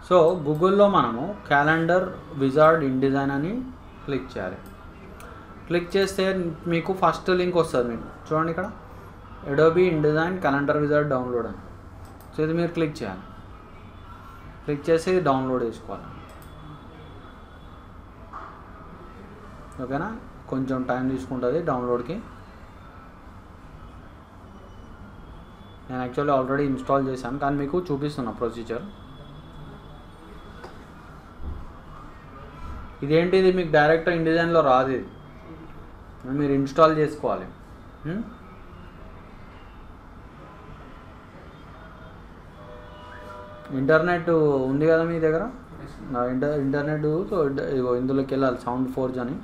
So గూగుల్లో మనము calendar wizard ఇండిజైన్ అని క్లిక్ చేయాలి. క్లిక్ చేస్తే మీకు ఫస్ట్ లింక్ వస్తుంది. మీకు చూడండి ఇక్కడ Adobe InDesign calendar wizard download అని. సో ఇది మీరు క్లిక్ చేయాలి. క్లిక్ చేసి డౌన్లోడ్ చేసుకోవాలి. ఓకేనా, కొంచెం టైం తీసుకుంటుంది డౌన్లోడ్కి. నేను యాక్చువల్లీ ఆల్రెడీ ఇన్స్టాల్ చేశాను, కానీ మీకు చూపిస్తున్నా ప్రొసీజర్. ఇదేంటిది, మీకు డైరెక్ట్ ఇండిజైన్లో రాదు, ఇది మీరు ఇన్స్టాల్ చేసుకోవాలి. ఇంటర్నెట్ ఉంది కదా మీ దగ్గర, ఇంటర్నెట్. సో ఇందులోకి వెళ్ళాలి, సౌండ్ ఫోర్జ్ అని.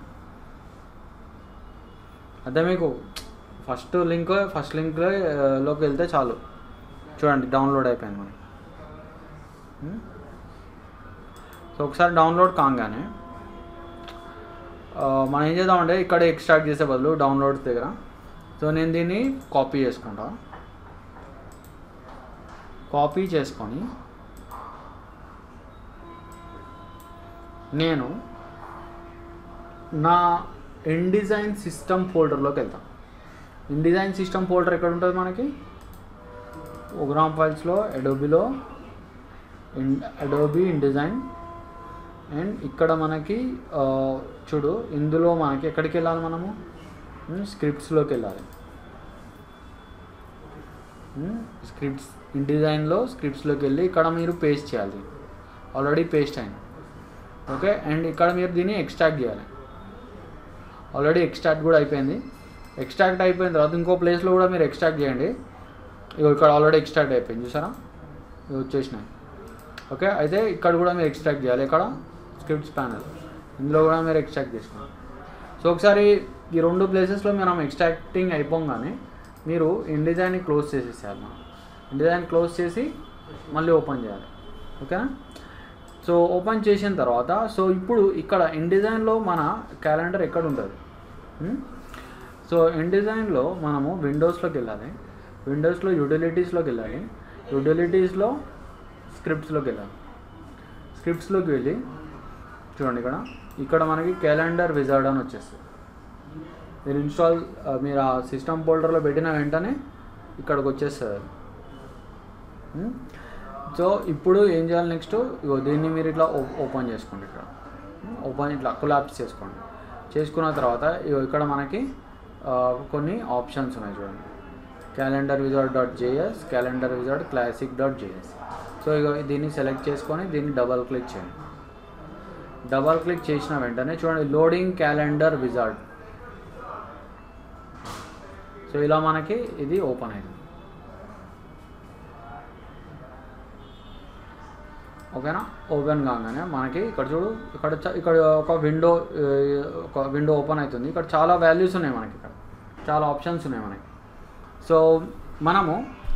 అదే మీకు ఫస్ట్ లింక్లోకి వెళ్తే చాలు. చూడండి డౌన్లోడ్ అయిపోయింది మనకి. సో ఒకసారి డౌన్లోడ్ కాగానే మనం ఏం చేద్దామంటే ఇక్కడ ఎక్స్ట్రాక్ట్ చేసే బదులు డౌన్లోడ్స్ దగ్గర, సో నేను దీన్ని కాపీ చేసుకుంటా. కాపీ చేసుకొని నేను నా ఇండిజైన్ సిస్టమ్ ఫోల్డర్లోకి వెళ్తాను. ఇండిజైన్ సిస్టమ్ ఫోల్డర్ ఎక్కడ ఉంటుంది మనకి? ప్రోగ్రామ్ ఫైల్స్లో అడోబీలో అడోబీ ఇండిజైన్. అండ్ ఇక్కడ మనకి చూడు, ఇందులో మనకి ఎక్కడికి వెళ్ళాలి, మనము స్క్రిప్ట్స్లోకి వెళ్ళాలి. స్క్రిప్ట్స్ ఇండిజైన్లో స్క్రిప్ట్స్లోకి వెళ్ళి ఇక్కడ మీరు పేస్ట్ చేయాలి. ఆల్రెడీ పేస్ట్ అయింది. ఓకే, అండ్ ఇక్కడ మీరు దీన్ని ఎక్స్ట్రాక్ట్ చేయాలి. ఆల్రెడీ ఎక్స్ట్రాక్ట్ కూడా అయిపోయింది. ఎక్స్ట్రాక్ట్ అయిపోయిన తర్వాత ఇంకో ప్లేస్లో కూడా మీరు ఎక్స్ట్రాక్ట్ చేయండి. ఇక్కడ ఆల్రెడీ ఎక్స్ట్రాక్ట్ అయిపోయింది, చూసారా, ఇవి వచ్చేసినాయి. ఓకే, అయితే ఇక్కడ కూడా మీరు ఎక్స్ట్రాక్ట్ చేయాలి. ఇక్కడ స్క్రిప్ట్స్ ప్యానల్, ఇందులో కూడా మీరు ఎక్స్ట్రాక్ట్ చేసుకోండి. సో ఒకసారి ఈ రెండు ప్లేసెస్లో మనం ఎక్స్ట్రాక్టింగ్ అయిపోగానే మీరు ఇండిజైన్ని క్లోజ్ చేసేసేయాలి. మనం ఇండిజైన్ క్లోజ్ చేసి మళ్ళీ ఓపెన్ చేయాలి. ఓకేనా, సో ఓపెన్ చేసిన తర్వాత సో ఇప్పుడు ఇక్కడ ఇండిజైన్లో మన క్యాలెండర్ ఎక్కడ ఉంటుంది? సో ఇండిజైన్లో మనము విండోస్లోకి వెళ్ళాలి. విండోస్లో యూటిలిటీస్లోకి వెళ్ళాలి. యూటిలిటీస్లో స్క్రిప్ట్స్లోకి వెళ్ళాలి. స్క్రిప్ట్స్లోకి వెళ్ళి చూడండి, ఇక్కడ మనకి క్యాలెండర్ విజార్డ్ అని వచ్చేస్తుంది. మీరు మీరు ఆ సిస్టమ్ ఫోల్డర్లో పెట్టిన వెంటనే ఇక్కడికి వచ్చేస్తుంది. సో ఇప్పుడు ఏం చేయాలి నెక్స్ట్? ఇగో దీన్ని మీరు ఇట్లా ఓపెన్ చేసుకోండి. ఇక్కడ ఇట్లా కొలాప్స్ చేసుకోండి. చేసుకున్న తర్వాత ఇక్కడ మనకి కొన్ని ఆప్షన్స్ ఉన్నాయి చూడండి. Calendar wizard .js, calendar wizard classic .js. So ఇక దీన్ని సెలెక్ట్ చేసుకొని దీన్ని డబల్ క్లిక్ చేయండి. డబల్ క్లిక్ చేసిన వెంటనే చూడండి లోడింగ్ క్యాలెండర్ విజార్డ్. సో ఇలా మనకి ఇది ఓపెన్ అయింది. ఓకేనా, ఓపెన్ కాగానే మనకి ఇక్కడ చూడు, ఇక్కడ ఒక విండో ఓపెన్ అవుతుంది. ఇక్కడ చాలా వాల్యూస్ ఉన్నాయి మనకి, ఇక్కడ చాలా ఆప్షన్స్ ఉన్నాయి మనకి. సో మనము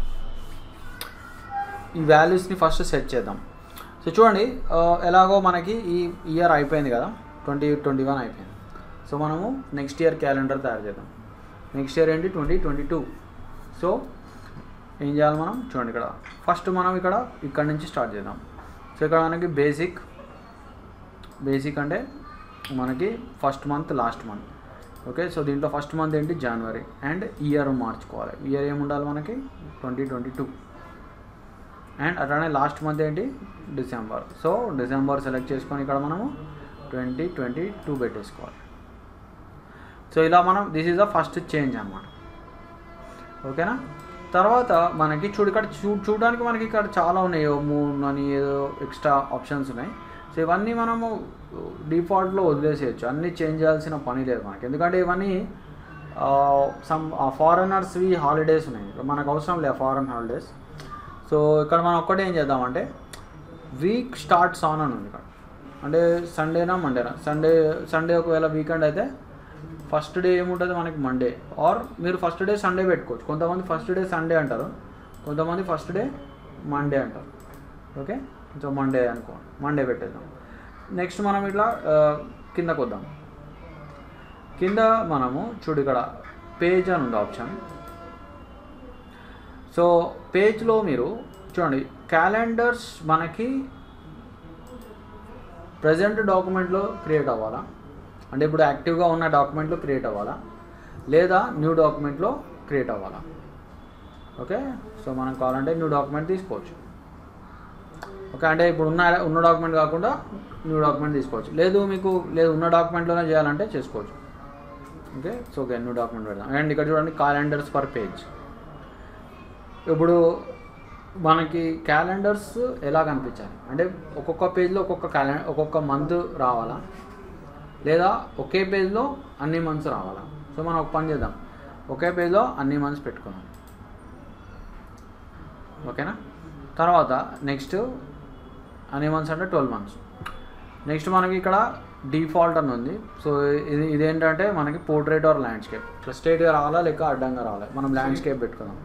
ఈ వాల్యూస్ని ఫస్ట్ సెట్ చేద్దాం. సో చూడండి, ఎలాగో మనకి ఈ ఇయర్ అయిపోయింది కదా, 2021 అయిపోయింది. సో మనము నెక్స్ట్ ఇయర్ క్యాలెండర్ తయారు చేద్దాం. నెక్స్ట్ ఇయర్ ఏంటి? 2022. సో ఏం చేయాలి మనం? చూడండి, ఇక్కడ ఫస్ట్ మనం ఇక్కడ నుంచి స్టార్ట్ చేద్దాం. సో ఇక్కడ మనకి బేసిక్ అంటే మనకి first month, last month. Okay, so దీంట్లో ఫస్ట్ మంత్ ఏంటి? జనవరి. అండ్ ఇయర్ మార్చుకోవాలి. ఇయర్ ఏముండాలి మనకి? 2022. అండ్ అట్లానే లాస్ట్ మంత్ ఏంటి? డిసెంబర్. సో డిసెంబర్ సెలెక్ట్ చేసుకొని ఇక్కడ మనము 2022 పెట్టేసుకోవాలి. సో ఇలా మనం this is the first change అన్నమాట. ఓకేనా, తర్వాత మనకి ఇక్కడ చూడడానికి మనకి ఇక్కడ చాలా ఉన్నాయి, మూన్ అని ఏదో ఎక్స్ట్రా ఆప్షన్స్ ఉన్నాయి. సో ఇవన్నీ మనము డిఫాల్ట్లో వదిలేసేయచ్చు, అన్నీ చేంజ్ చేయాల్సిన పని లేదు మనకి. ఎందుకంటే ఇవన్నీ ఫారెనర్స్వి హాలిడేస్ ఉన్నాయి, మనకు అవసరం లేదు ఫారెన్ హాలిడేస్. సో ఇక్కడ మనం ఒక్కటే ఏం చేద్దామంటే వీక్ స్టార్ట్స్ ఆన్ అని ఉంది ఇక్కడ. అంటే సండేనా మండేనా? సండే ఒకవేళ వీకెండ్ అయితే ఫస్ట్ డే ఏముంటుంది మనకి? మండే. ఆర్ మీరు ఫస్ట్ డే సండే పెట్టుకోవచ్చు. కొంతమంది ఫస్ట్ డే సండే అంటారు, కొంతమంది ఫస్ట్ డే మండే అంటారు. ఓకే, సో మండే అనుకోండి, మండే పెట్టేద్దాం. నెక్స్ట్ మనం ఇట్లా కిందకు వద్దాం. కింద మనము చూడు, ఇక్కడ పేజ్ అని ఉంది ఆప్షన్. సో పేజ్లో మీరు చూడండి, క్యాలెండర్స్ మనకి ప్రజెంట్ డాక్యుమెంట్లో క్రియేట్ అవ్వాలా, అంటే ఇప్పుడు యాక్టివ్గా ఉన్న డాక్యుమెంట్లో క్రియేట్ అవ్వాలా, లేదా న్యూ డాక్యుమెంట్లో క్రియేట్ అవ్వాలా. ఓకే, సో మనం కావాలంటే న్యూ డాక్యుమెంట్ తీసుకోవచ్చు. ఓకే, అంటే ఇప్పుడు ఉన్న డాక్యుమెంట్ కాకుండా న్యూ డాక్యుమెంట్ తీసుకోవచ్చు. లేదు ఉన్న డాక్యుమెంట్లోనే చేయాలంటే చేసుకోవచ్చు. Okay, so okay new document పెడదాం. అండ్ ఇక్కడ చూడండి క్యాలెండర్స్ పర్ పేజ్. ఇప్పుడు మనకి క్యాలెండర్స్ ఎలా కనిపించాలి అంటే ఒక్కొక్క పేజ్లో ఒక్కొక్క మంత్ రావాలా, లేదా ఒకే పేజ్లో అన్ని మంత్స్ రావాలా. సో మనం ఒక పని చేద్దాం, ఒకే పేజ్లో అన్ని మంత్స్ పెట్టుకున్నాం. ఓకేనా, తర్వాత నెక్స్ట్ అన్ని మంత్స్ అంటే 12 months. నెక్స్ట్ మనకి ఇక్కడ డిఫాల్ట్ అని ఉంది. సో ఇదేంటంటే మనకి పోర్ట్రేట్ ఆర్ ల్యాండ్స్కేప్. ఇట్లా స్ట్రైట్గా రావాలా లేక అడ్డంగా రావాలి. మనం ల్యాండ్స్కేప్ పెట్టుకుందాం.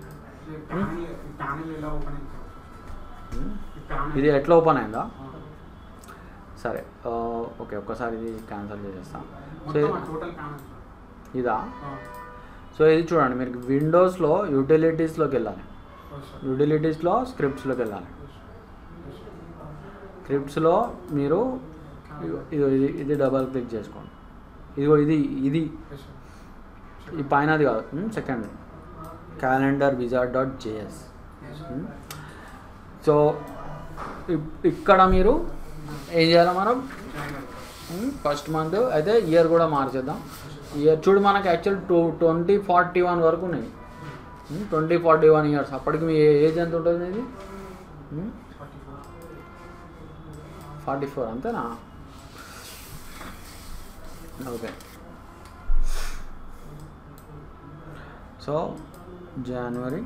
ఇది ఎట్లా ఓపెన్ అయిందా? సరే ఓకే, ఒక్కసారి ఇది క్యాన్సిల్ చేసేస్తాం. సో ఇదా? సో ఇది చూడండి, మీరు విండోస్లో యూటిలిటీస్లోకి వెళ్ళాలి. యూటిలిటీస్లో స్క్రిప్ట్స్లోకి వెళ్ళాలి. స్క్రిప్ట్స్లో మీరు ఇది డబల్ క్లిక్ చేసుకోండి. ఇది ఈ పైనది కాదు, సెకండ్ క్యాలెండర్ wizard.js. సో ఇక్కడ మీరు ఏం చేయాలి, మనం ఫస్ట్ మంత్ అయితే ఇయర్ కూడా మార్చేద్దాం. ఇయర్ చూడు మనకి యాక్చువల్ 2041 వరకు ఉన్నాయి. 2041 years. అప్పటికి మీ ఏజ్ ఎంత ఉంటుంది? ఇది 44 అంతేనా? ఓకే, సో జనవరి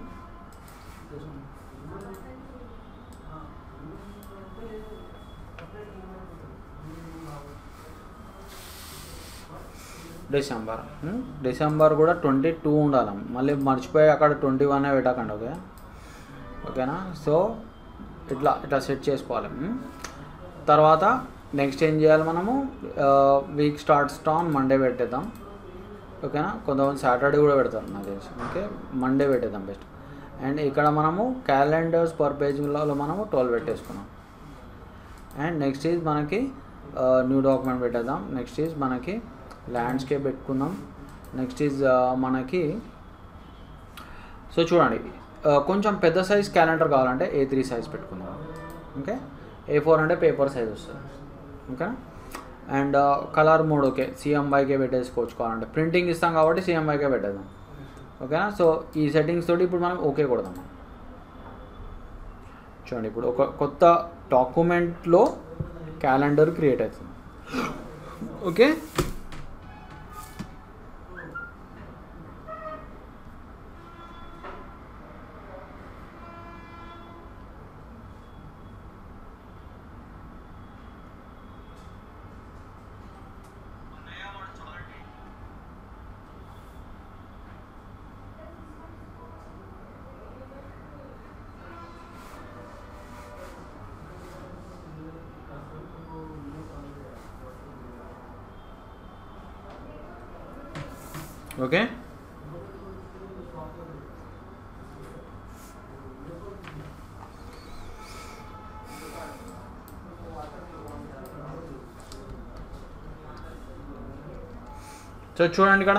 డిసెంబర్ కూడా 22 ఉండాలి. మళ్ళీ మర్చిపోయి అక్కడ 21 పెట్టకండి. ఓకేనా, సో ఇట్లా సెట్ చేసుకోవాలి. తర్వాత నెక్స్ట్ ఏం చేయాలి, మనము వీక్ స్టార్ట్స్ ఆన్ మండే పెట్టేద్దాం. ఓకేనా, కొంతమంది సాటర్డే కూడా పెడతారు నాకు తెలిసి. ఓకే, మండే పెట్టేద్దాం బెస్ట్. అండ్ ఇక్కడ మనము క్యాలెండర్స్ పర్ పేజ్లలో మనము 12 పెట్టేసుకున్నాం. అండ్ నెక్స్ట్ ఈజ్ మనకి న్యూ డాక్యుమెంట్ పెట్టేద్దాం. నెక్స్ట్ ఈజ్ మనకి ల్యాండ్స్కేప్ పెట్టుకుందాం. నెక్స్ట్ ఈజ్ మనకి సో చూడండి, కొంచెం పెద్ద సైజ్ క్యాలెండర్ కావాలంటే A3 సైజ్ పెట్టుకుందాం. ఓకే, A4 అంటే పేపర్ సైజ్ వస్తుంది. ఓకేనా, and colour mode okay CMYK పెట్టేసుకోవచ్చు. కావాలంటే ప్రింటింగ్ ఇస్తాం కాబట్టి CMYK పెట్టేద్దాం. ఓకేనా, సో ఈ సెట్టింగ్స్ తోటి ఇప్పుడు మనం ఓకే కొడదాం. చూడండి, ఇప్పుడు ఒక కొత్త డాక్యుమెంట్లో క్యాలెండర్ క్రియేట్ అవుతుంది. ఓకే, ఓకే, సో చూడండి ఇక్కడ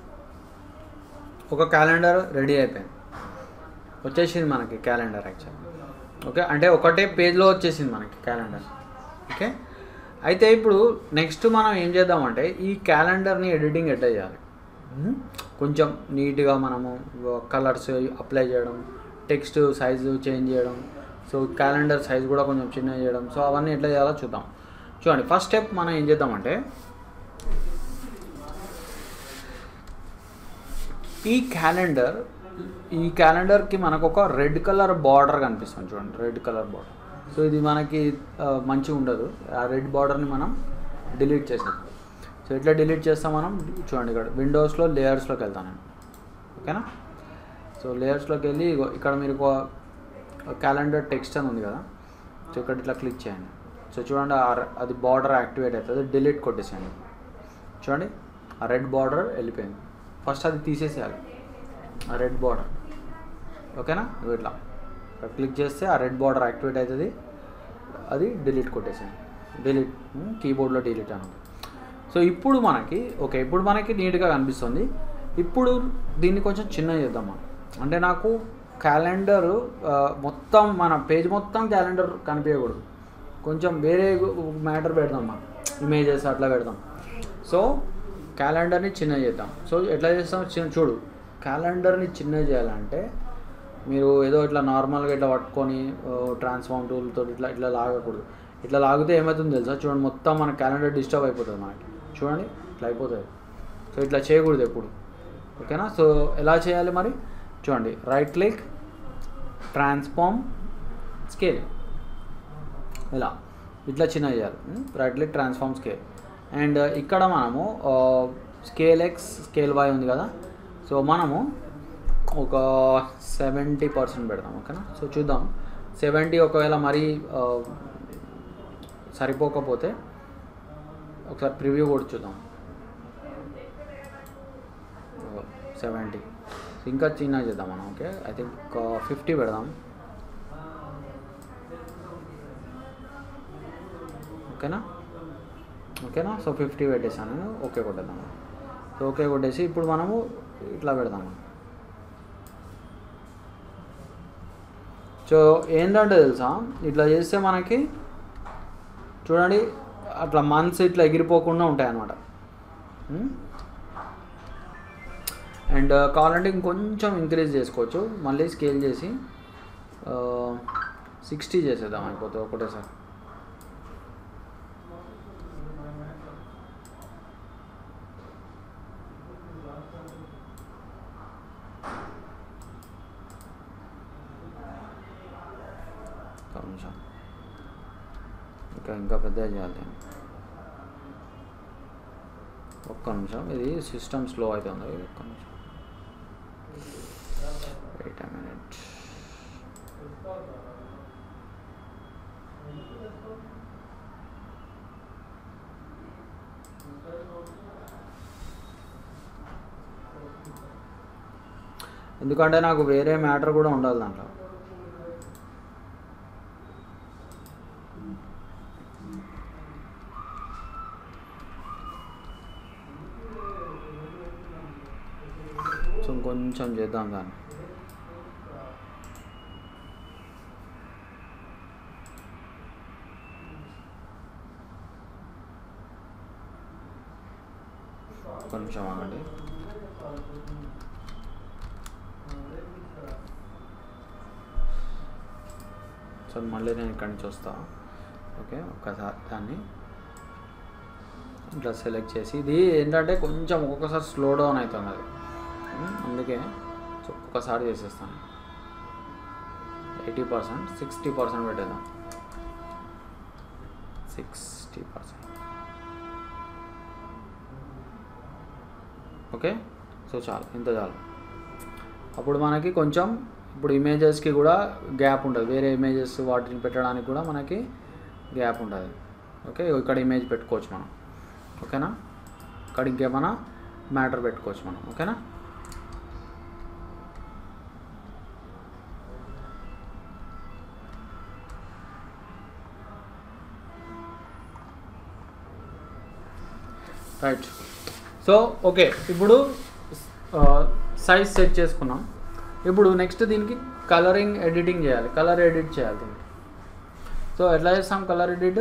ఒక క్యాలెండర్ రెడీ అయిపోయింది, వచ్చేసింది మనకి క్యాలెండర్ యాక్చువల్. ఓకే, అంటే ఒకటే పేజ్లో వచ్చేసింది మనకి క్యాలెండర్. ఓకే, అయితే ఇప్పుడు నెక్స్ట్ మనం ఏం చేద్దామంటే ఈ క్యాలెండర్ని ఎడిటింగ్ ఎట్లా చేయాలి, కొంచెం నీట్గా మనము కలర్స్ అప్లై చేయడం, టెక్స్ట్ సైజు చేంజ్ చేయడం, సో క్యాలెండర్ సైజ్ కూడా కొంచెం చిన్న చేయడం, సో అవన్నీ ఎట్లా చేయాలో చూద్దాం. చూడండి, ఫస్ట్ స్టెప్ మనం ఏం చేద్దామంటే ఈ క్యాలెండర్కి మనకు ఒక రెడ్ కలర్ బార్డర్ కనిపిస్తుంది. చూడండి, రెడ్ కలర్ బార్డర్. సో ఇది మనకి మంచిగా ఉండదు. ఆ రెడ్ బార్డర్ని మనం డిలీట్ చేసాం. సో ఎట్లా డిలీట్ చేస్తాం మనం చూడండి, ఇక్కడ విండోస్లో లేయర్స్లోకి వెళ్తాను నేను. ఓకేనా, సో లేయర్స్లోకి వెళ్ళి ఇక్కడ మీరు క్యాలెండర్ టెక్స్ట్ అని ఉంది కదా, సో ఇక్కడ ఇట్లా క్లిక్ చేయండి. సో చూడండి, అది బార్డర్ యాక్టివేట్ అవుతుంది. డిలీట్ కొట్టేసేయండి. చూడండి, ఆ రెడ్ బార్డర్ వెళ్ళిపోయింది. ఫస్ట్ అది తీసేసేయాలి, ఆ రెడ్ బార్డర్. ఓకేనా, ఇట్లా ఇక్కడ క్లిక్ చేస్తే ఆ రెడ్ బార్డర్ యాక్టివేట్ అవుతుంది. అది డిలీట్ కొట్టేసేయండి. డిలీట్, కీబోర్డ్లో డిలీట్ అని ఉంది. సో ఇప్పుడు మనకి ఓకే, ఇప్పుడు మనకి నీట్గా కనిపిస్తుంది. ఇప్పుడు దీన్ని కొంచెం చిన్న చేద్దాం మనం. అంటే నాకు క్యాలెండర్ మొత్తం మన పేజ్ మొత్తం క్యాలెండర్ కనిపించకూడదు, కొంచెం వేరే మ్యాటర్ పెడదాం మనం, ఇమేజెస్ అట్లా పెడదాం. సో క్యాలెండర్ని చిన్న చేద్దాం. సో ఎట్లా చేస్తాం చూడు, క్యాలెండర్ని చిన్న చేయాలంటే మీరు ఏదో ఇట్లా నార్మల్గా ఇట్లా పట్టుకొని ట్రాన్స్ఫార్మ్ టూల్తో ఇట్లా ఇట్లా లాగకూడదు. ఇట్లా లాగితే ఏమవుతుందో తెలుసా, చూడండి మొత్తం మన క్యాలెండర్ డిస్టర్బ్ అయిపోతుంది మనకి. చూడండి ఇట్లా అయిపోతుంది. సో ఇట్లా చేయకూడదు ఎప్పుడు, ఓకేనా. సో ఎలా చేయాలి మరి చూడండి, రైట్ క్లిక్, ట్రాన్స్ఫార్మ్ స్కేల్, ఇలా ఇట్లా చిన్న చేయాలి. Right click, transform scale. And ఇక్కడ మనము స్కేల్ ఎక్స్ స్కేల్ వై ఉంది కదా, సో మనము ఒక 70% పెడదాం, ఓకేనా. సో చూద్దాం 70 ఒకవేళ మరీ సరిపోకపోతే ఒకసారి ప్రివ్యూ కూడా చూద్దాం. 70 ఇంకా చిన్న చేద్దాం మనం. ఓకే, ఐ థింక్ 50 పెడదాం, ఓకేనా. ఓకేనా, సో 50 పెట్టేసాను నేను. ఓకే కొట్టేద్దాం. సో ఓకే కొట్టేసి ఇప్పుడు మనము ఇట్లా పెడదాము. సో ఏంటంటే తెలుసా, ఇట్లా చేస్తే మనకి చూడండి అట్లా మంత్స్ ఇట్లా ఎగిరిపోకుండా ఉంటాయి అన్నమాట. అండ్ కావాలంటే ఇంకొంచెం ఇంక్రీజ్ చేసుకోవచ్చు, మళ్ళీ స్కేల్ చేసి 60 చేసేద్దాం అయిపోతుంది ఒకటేసారి. ఇంకా పెద్దగా చేయాలి. ఒక్క నిమిషం, ఇది సిస్టమ్ స్లో అవుతుంది. ఒక్క నిమిషం, వెయిట్ ఎ మినిట్. ఎందుకంటే నాకు వేరే మ్యాటర్ కూడా ఉండాలి దాంట్లో. కొంచెం చేద్దాం దాన్ని. కొంచెం ఆగండి. సో మళ్ళీ నేను ఇక్కడి నుంచి వస్తాను. ఓకే, ఒక్కసారి దాన్ని ఇట్లా సెలెక్ట్ చేసి, ఇది ఏంటంటే కొంచెం ఒక్కొక్కసారి స్లో డౌన్ అవుతుంది అది, అందుకే ఒక్కసారి చేసేస్తాను. 80%, 60% పెట్టేద్దాం. 60%. ఓకే, సో చాలు, ఇంత చాలు. అప్పుడు మనకి కొంచెం ఇప్పుడు ఇమేజెస్కి కూడా గ్యాప్ ఉంటుంది, వేరే ఇమేజెస్ వాటిని పెట్టడానికి కూడా మనకి గ్యాప్ ఉంటుంది. ఓకే, ఇక్కడ ఇమేజ్ పెట్టుకోవచ్చు మనం, ఓకేనా. ఇక్కడ ఇంకేమైనా మ్యాటర్ పెట్టుకోవచ్చు మనం, ఓకేనా. రైట్. సో ఓకే, ఇప్పుడు సైజ్ సెట్ చేసుకున్నాం. ఇప్పుడు నెక్స్ట్ దీనికి కలరింగ్ ఎడిటింగ్ చేయాలి, కలర్ ఎడిట్ చేయాలి దీనికి. సో ఎట్లా చేస్తాం కలర్ ఎడిట్?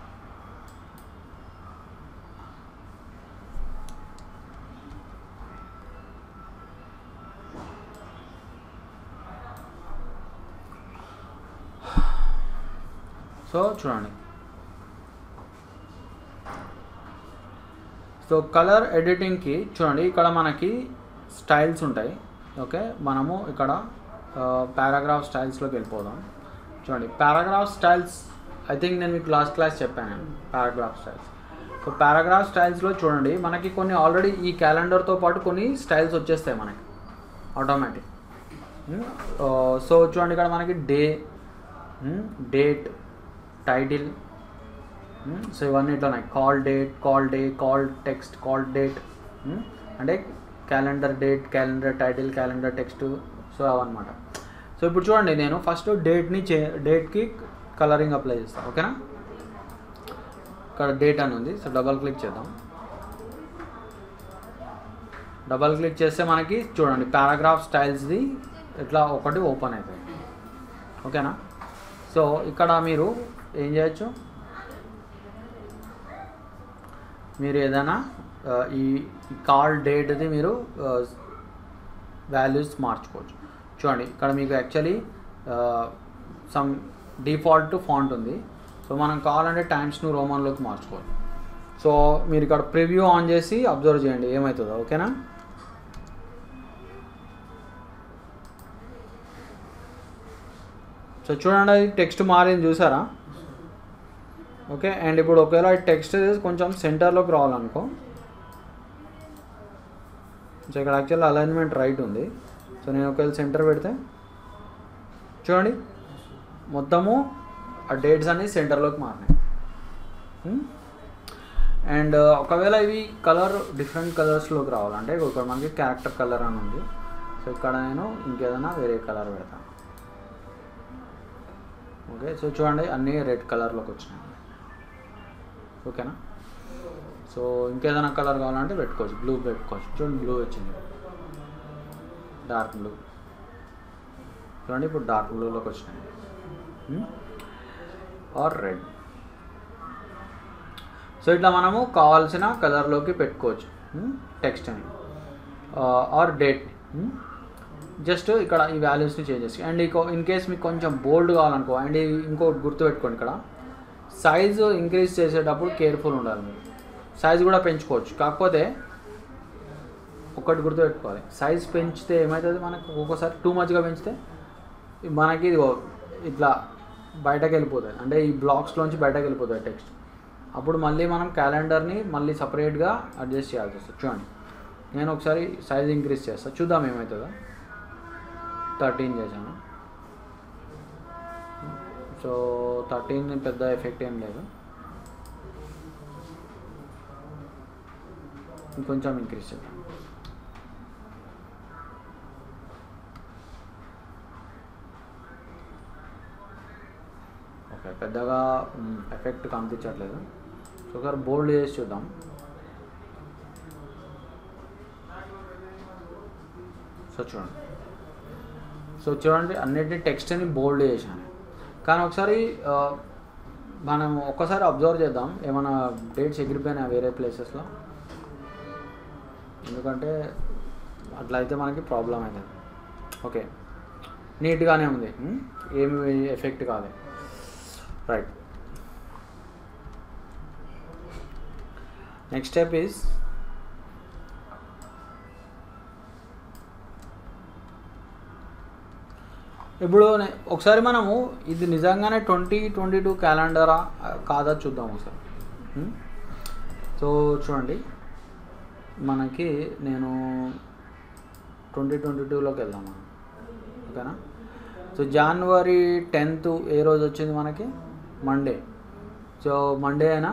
సో చూడండి, సో కలర్ ఎడిటింగ్కి చూడండి ఇక్కడ మనకి స్టైల్స్ ఉంటాయి. ఓకే, మనము ఇక్కడ పారాగ్రాఫ్ స్టైల్స్లోకి వెళ్ళిపోదాం. చూడండి పారాగ్రాఫ్ స్టైల్స్, ఐ థింక్ నేను మీకు లాస్ట్ క్లాస్ చెప్పాను పారాగ్రాఫ్ స్టైల్స్. సో పారాగ్రాఫ్ స్టైల్స్లో చూడండి మనకి కొన్ని ఆల్రెడీ ఈ క్యాలెండర్తో పాటు కొన్ని స్టైల్స్ వచ్చేస్తాయి మనకి ఆటోమేటిక్. సో చూడండి ఇక్కడ మనకి డేట్, టైటిల్, సో ఇవన్నీ ఇట్లా ఉన్నాయి. Cal date, cal day, cal text, cal date అంటే calendar date, calendar title, calendar text, so అవన్నమాట. సో ఇప్పుడు చూడండి నేను ఫస్ట్ డేట్కి కలరింగ్ అప్లై చేస్తాను, ఓకేనా. ఇక్కడ డేట్ అని ఉంది. సో డబల్ క్లిక్ చేద్దాం. డబల్ క్లిక్ చేస్తే మనకి చూడండి పారాగ్రాఫ్ స్టైల్స్ది ఇట్లా ఒకటి ఓపెన్ అవుతుంది. ఓకేనా. సో ఇక్కడ మీరు ఏం చేయొచ్చు, మీరు ఏదైనా ఈ కాల్ డేట్ది మీరు వాల్యూస్ మార్చుకోవచ్చు. చూడండి ఇక్కడ మీకు యాక్చువల్లీ సమ్ డిఫాల్ట్ ఫాంట్ ఉంది. సో మనం కావాలంటే టైమ్స్ న్యూ రోమన్లోకి మార్చుకోవాలి. సో మీరు ఇక్కడ ప్రివ్యూ ఆన్ చేసి అబ్జర్వ్ చేయండి ఏమవుతుందో. ఓకేనా. సో చూడండి అది టెక్స్ట్ మారింది చూసారా. ఓకే. అండ్ ఇప్పుడు ఒకవేళ టెక్స్ట్ కొంచెం సెంటర్లోకి రావాలనుకో, సో ఇక్కడ యాక్చువల్ అలైన్మెంట్ రైట్ ఉంది. సో నేను ఒకవేళ సెంటర్ పెడితే చూడండి మొత్తము ఆ డేట్స్ అన్నీ సెంటర్లోకి మారినాయి. అండ్ ఒకవేళ ఇవి కలర్ డిఫరెంట్ కలర్స్లోకి రావాలంటే ఇక్కడ మనకి క్యారెక్టర్ కలర్ అని ఉంది. సో ఇక్కడ నేను ఇంకేదైనా వేరే కలర్ పెడతాను. ఓకే. సో చూడండి అన్నీ రెడ్ కలర్లోకి వచ్చినాయి. ఓకేనా. సో ఇంకేదైనా కలర్ కావాలంటే పెట్టుకోవచ్చు, బ్లూ పెట్టుకోవచ్చు. చూడండి బ్లూ వచ్చింది, డార్క్ బ్లూ. చూడండి ఇప్పుడు డార్క్ బ్లూలోకి వచ్చినాయి, ఆర్ రెడ్. సో ఇట్లా మనము కావాల్సిన కలర్లోకి పెట్టుకోవచ్చు టెక్స్ట్ అని ఆర్ డేట్. జస్ట్ ఇక్కడ ఈ వాల్యూస్ని చేంజ్ చేసి అండ్ ఇన్ కేస్ మీకు కొంచెం బోల్డ్ కావాలనుకో, అండ్ ఇంకోటి గుర్తుపెట్టుకోండి, ఇక్కడ సైజు ఇంక్రీజ్ చేసేటప్పుడు కేర్ఫుల్ ఉండాలి. మీరు సైజ్ కూడా పెంచుకోవచ్చు, కాకపోతే ఒకటి గుర్తుపెట్టుకోవాలి, సైజ్ పెంచితే ఏమవుతుంది మనకు ఒక్కొక్కసారి టూ మచ్గా పెంచితే మనకి ఇది ఇట్లా బయటకు వెళ్ళిపోతుంది, అంటే ఈ బ్లాక్స్లోంచి బయటకు వెళ్ళిపోతుంది టెక్స్ట్. అప్పుడు మళ్ళీ మనం క్యాలెండర్ని మళ్ళీ సపరేట్గా అడ్జస్ట్ చేయాల్సి వస్తుంది. చూడండి నేను ఒకసారి సైజ్ ఇంక్రీజ్ చేస్తాను, చూద్దాం ఏమవుతుందో. 13 చేశాను. సో 13 పెద్ద ఎఫెక్ట్ ఏం లేదు, ఇంకొంచెం ఇంక్రీజ్ చేద్దాం. ఓకే, పెద్దగా ఎఫెక్ట్ కనిపించట్లేదు. సో ఒకసారి బోల్డ్ చేసి చూద్దాం. సో చూడండి అన్నిటినీ టెక్స్ట్ని బోల్డ్ చేశాను, కానీ ఒకసారి మనం ఒక్కసారి అబ్జర్వ్ చేద్దాం ఏమైనా డేట్స్ ఎగిరిపోయినా వేరే ప్లేసెస్లో, ఎందుకంటే అట్లా అయితే మనకి ప్రాబ్లం అవుతుంది. ఓకే, నీట్గానే ఉంది, ఏమి ఎఫెక్ట్ కాలేదు. రైట్, నెక్స్ట్ స్టెప్ ఈజ్ ఇప్పుడు ఒకసారి మనము ఇది నిజంగానే 2022 క్యాలెండరా కాదా చూద్దాం ఒకసారి. సో చూడండి మనకి నేను 2022లోకి వెళ్దాం మనం. ఓకేనా. సో January 10th ఏ రోజు వచ్చింది మనకి? మండే. సో మండే అయినా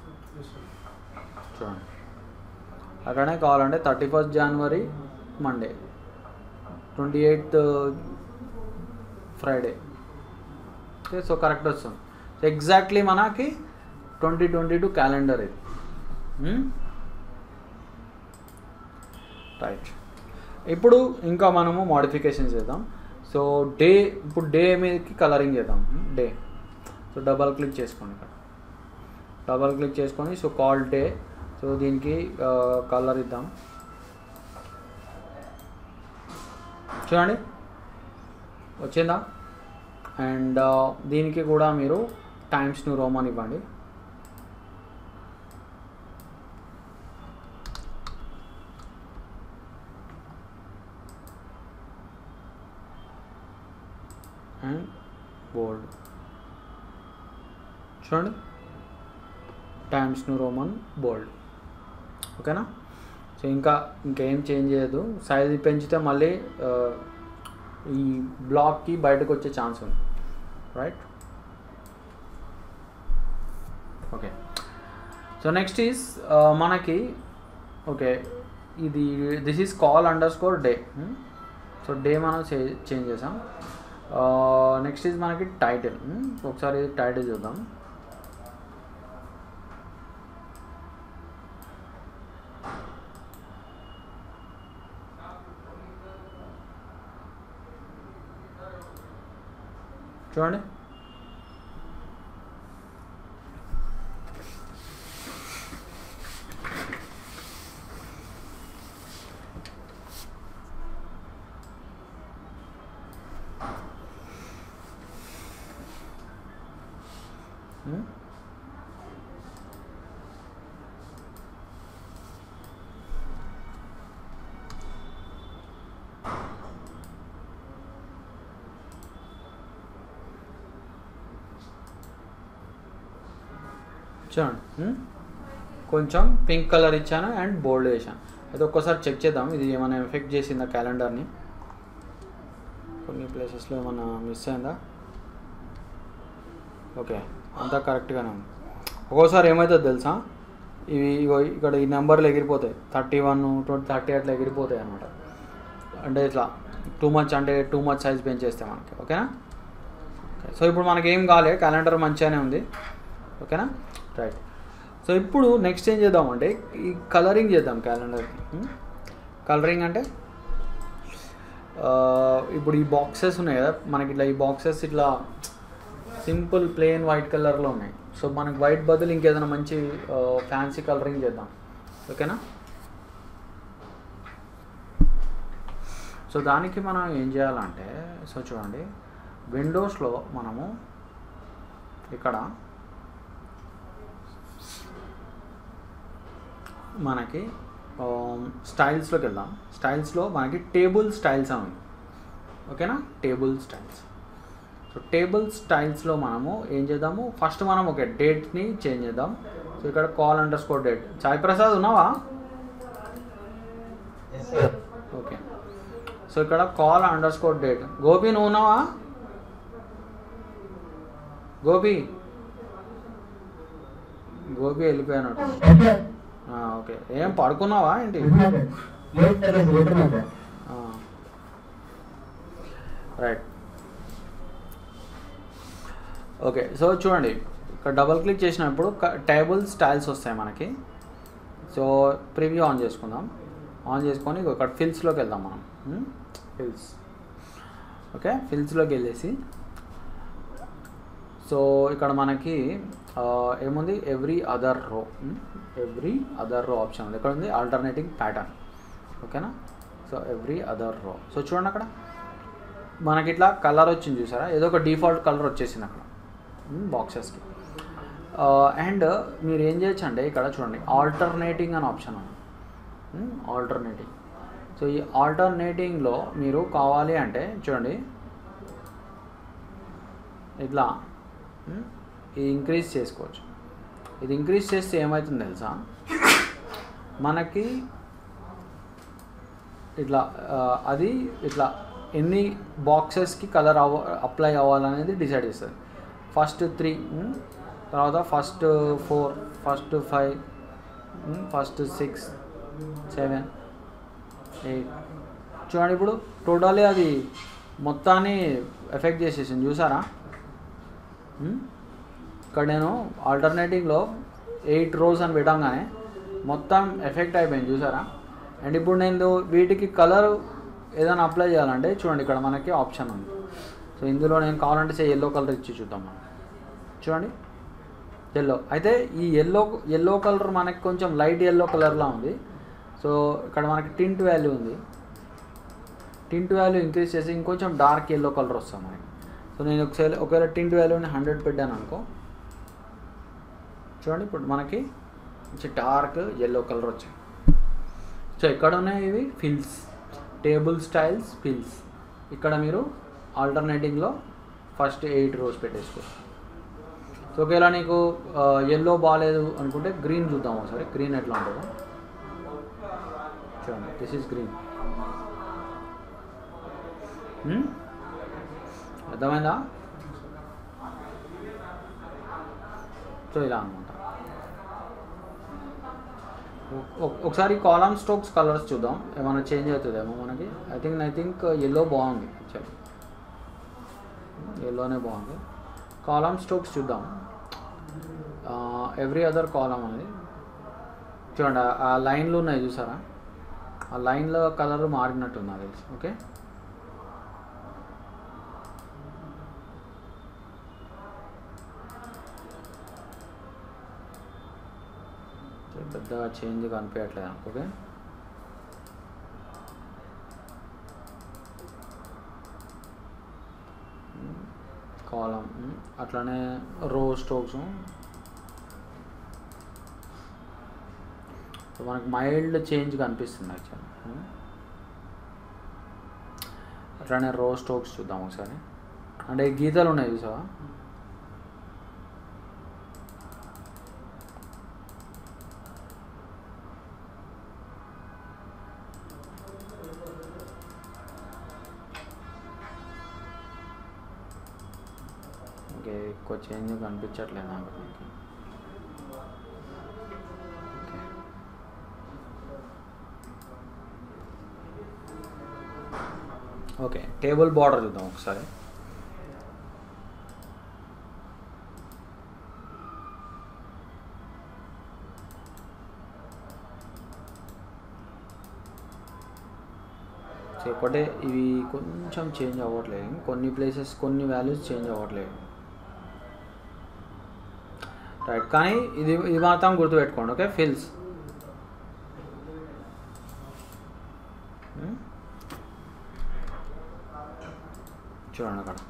చూడండి అక్కడనే కావాలంటే 31st January Monday, 28th Friday. Okay, so correct వస్తుంది. సో ఎగ్జాక్ట్లీ మనకి 2022 క్యాలెండర్ ఇది. రైట్, ఇప్పుడు ఇంకా మనము మోడిఫికేషన్ చేద్దాం. సో డే, ఇప్పుడు డే మీదకి కలరింగ్ చేద్దాం. డే, సో డబల్ క్లిక్ చేసుకోండి, ఇక్కడ డబల్ క్లిక్ చేసుకొని సో కాల్ డే. సో దీనికి కలర్ ఇద్దాం. చూడండి వచ్చిందా. అండ్ దీనికి కూడా మీరు టైమ్స్ న్యూ రోమన్ ఇవ్వండి. అండ్ బోల్డ్ చూడండి, టైమ్స్ న్యూ రోమన్ బోల్డ్. ఓకేనా. సో ఇంకేం చేంజ్ చేయదు. సైజ్ పెంచితే మళ్ళీ ఈ బ్లాక్కి బయటకు వచ్చే ఛాన్స్ ఉంది. Right, okay. So next is మనకి ఓకే ఇది this is call_ day. So day మనం చేంజ్ చేసాం. నెక్స్ట్ ఈజ్ మనకి టైటిల్. ఒకసారి టైటిల్ చూద్దాం. చూడండి. చూడండి, కొంచెం పింక్ కలర్ ఇచ్చాను అండ్ బోల్డ్ వేసాను. అయితే ఒక్కసారి చెక్ చేద్దాం ఇది ఏమైనా ఎఫెక్ట్ చేసిందా క్యాలెండర్ని, కొన్ని ప్లేసెస్లో ఏమైనా మిస్ అయిందా. ఓకే, అంతా కరెక్ట్గానే ఉంది. ఒక్కోసారి ఏమవుతుందో తెలుసా, ఇవి ఇక్కడ ఈ నెంబర్లు ఎగిరిపోతాయి, 31, 20, 30 అట్లా ఎగిరిపోతాయి అనమాట. అంటే ఇట్లా టూ మచ్ సైజ్ పెంచేస్తే మనకి. ఓకేనా. సో ఇప్పుడు మనకి ఏం కాలే, క్యాలెండర్ మంచిగానే ఉంది. ఓకేనా, రైట్. సో ఇప్పుడు నెక్స్ట్ ఏం చేద్దామంటే ఈ కలరింగ్ చేద్దాం క్యాలెండర్కి. కలరింగ్ అంటే ఇప్పుడు ఈ బాక్సెస్ ఉన్నాయి కదా మనకి, ఇట్లా ఈ బాక్సెస్ ఇట్లా సింపుల్ ప్లెయిన్ వైట్ కలర్లో ఉన్నాయి. సో మనకి వైట్ బదులు ఇంకేదైనా మంచి ఫ్యాన్సీ కలరింగ్ చేద్దాం. ఓకేనా. సో దానికి మనం ఏం చేయాలంటే, సో చూడండి విండోస్లో మనము ఇక్కడ మనకి స్టైల్స్లోకి వెళ్దాం. స్టైల్స్లో మనకి టేబుల్ స్టైల్స్ అని ఉంది. ఓకేనా, టేబుల్ స్టైల్స్. సో టేబుల్ స్టైల్స్లో మనము ఏం చేద్దాము, ఫస్ట్ మనం ఓకే డేట్ని చేంజ్ చేద్దాం. సో ఇక్కడ call_date. సాయి ప్రసాద్ ఉన్నావా? ఓకే. సో ఇక్కడ call_date. గోపి నువ్వు ఉన్నావా? గోపి వెళ్ళిపోయానట్టు. ఓకే, ఏం పడుకున్నావా ఏంటి? రైట్. ఓకే, సో చూడండి ఇక్కడ డబల్ క్లిక్ చేసినప్పుడు టేబుల్ స్టైల్స్ వస్తాయి మనకి. సో ప్రివ్యూ ఆన్ చేసుకుందాం. ఆన్ చేసుకొని ఇక్కడ ఫిల్స్లోకి వెళ్దాం మనం. ఫిల్స్. ఓకే, ఫిల్స్లోకి వెళ్ళేసి సో ఇక్కడ మనకి ఏముంది, ఎవ్రీ అదర్ రో ఆప్షన్ ఉంది. ఇక్కడ ఉంది ఆల్టర్నేటింగ్ ప్యాటర్న్. ఓకేనా. So every other row. So చూడండి అక్కడ మనకి ఇట్లా కలర్ వచ్చింది చూసారా, ఏదో ఒక డిఫాల్ట్ కలర్ వచ్చేసింది అక్కడ బాక్సెస్కి. అండ్ మీరు ఏం చేయొచ్చు అంటే ఇక్కడ చూడండి ఆల్టర్నేటింగ్ అని ఆప్షన్ ఉంది. ఆల్టర్నేటింగ్. సో ఈ ఆల్టర్నేటింగ్లో మీరు కావాలి అంటే చూడండి ఇట్లా ఇది ఇంక్రీజ్ చేసుకోవచ్చు. ఇది ఇంక్రీజ్ చేస్తే ఏమవుతుంది తెలుసా, మనకి ఇట్లా అది ఇట్లా ఎన్ని బాక్సెస్కి కలర్ అప్లై అవ్వాలనేది డిసైడ్ చేస్తుంది. ఫస్ట్ 3, తర్వాత ఫస్ట్ 4, ఫస్ట్ 5, ఫస్ట్ 6, 7, 8. చూడండి ఇప్పుడు టోటలీ అది మొత్తాన్ని ఎఫెక్ట్ చేసేసింది చూసారా. ఇక్కడ నేను ఆల్టర్నేటివ్లో 8 rows అని పెట్టంగానే మొత్తం ఎఫెక్ట్ అయిపోయింది చూసారా. అండ్ ఇప్పుడు నేను వీటికి కలర్ ఏదైనా అప్లై చేయాలంటే చూడండి ఇక్కడ మనకి ఆప్షన్ ఉంది. సో ఇందులో నేను కావాలంటే ఎల్లో కలర్ ఇచ్చి చూద్దాం మనం. చూడండి ఎల్లో. అయితే ఈ ఎల్లో కలర్ మనకి కొంచెం లైట్ ఎల్లో కలర్లా ఉంది. సో ఇక్కడ మనకి టింట్ వాల్యూ ఉంది. టింట్ వాల్యూ ఇంక్రీజ్ చేసి ఇంకొంచెం డార్క్ ఎల్లో కలర్ వస్తుంది మనకి. సో నేను ఒకవేళ టింట్ వాల్యూని 100 పెట్టాను అనుకో, చూడండి ఇప్పుడు మనకి మంచి డార్క్ ఎల్లో కలర్ వచ్చాయి. సో ఎక్కడ ఉన్నాయి ఇవి ఫిల్స్, టేబుల్ స్టైల్స్ ఫిల్స్. ఇక్కడ మీరు ఆల్టర్నేటింగ్లో ఫస్ట్ 8 rows పెట్టేసుకోవచ్చు. సో ఒకవేళ నీకు ఎల్లో బాగాలేదు అనుకుంటే గ్రీన్ చూద్దాం ఒకసారి. గ్రీన్ ఎట్లా ఉంటుందో చూడండి. This is green. అర్థమైందా. సో ఇలా అనమాట. ఒకసారి కాలమ్ స్ట్రోక్స్ కలర్స్ చూద్దాం, ఏమైనా చేంజ్ అవుతుందేమో మనకి. ఐ థింక్ ఎల్లో బాగుంది, యాక్చువల్లీ ఎల్లోనే బాగుంది. కాలమ్ స్ట్రోక్స్ చూద్దాం. ఎవ్రీ అదర్ కాలమ్ అనేది చూడండి, ఆ లైన్లు ఉన్నాయి చూసారా, ఆ లైన్లో కలర్ మారినట్టుంది నాకు తెలిసి. ఓకే, పెద్దగా చేంజ్ కనిపించట్లేదు. ఓకే, కాలం అట్లానే రో స్ట్రోక్స్ మనకు మైల్డ్ చేంజ్ కనిపిస్తుంది యాక్చువల్లీ. అట్లానే రో స్ట్రోక్స్ చూద్దాం ఒకసారి. అంటే గీతలు ఉన్నాయి చూసావా, ఓకే, ఎక్కువ చేంజ్ కనిపించట్లేదు నాకు. ఓకే, టేబుల్ బార్డర్ చూద్దాం ఒకసారి. సో ఒకటే ఇవి కొంచెం చేంజ్ అవ్వట్లేదు, కొన్ని ప్లేసెస్ కొన్ని వాల్యూస్ చేంజ్ అవ్వట్లేదు, రైట్. కానీ ఇది ఇది మాత్రం గుర్తుపెట్టుకోండి. ఓకే, ఫిల్స్ చూడండి అక్కడ.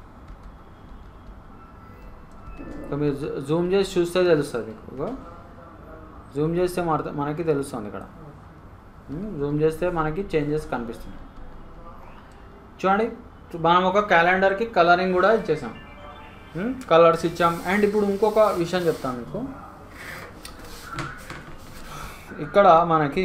మీరు జూమ్ చేసి చూస్తే తెలుస్తుంది మీకు. జూమ్ చేస్తే మనకి తెలుస్తుంది ఇక్కడ. జూమ్ చేస్తే మనకి చేంజెస్ కనిపిస్తుంది. చూడండి, మనం ఒక క్యాలెండర్కి కలరింగ్ కూడా ఇచ్చేసాం, కలర్స్ ఇచ్చాం. అండ్ ఇప్పుడు ఇంకొక విషయం చెప్తాను మీకు. ఇక్కడ మనకి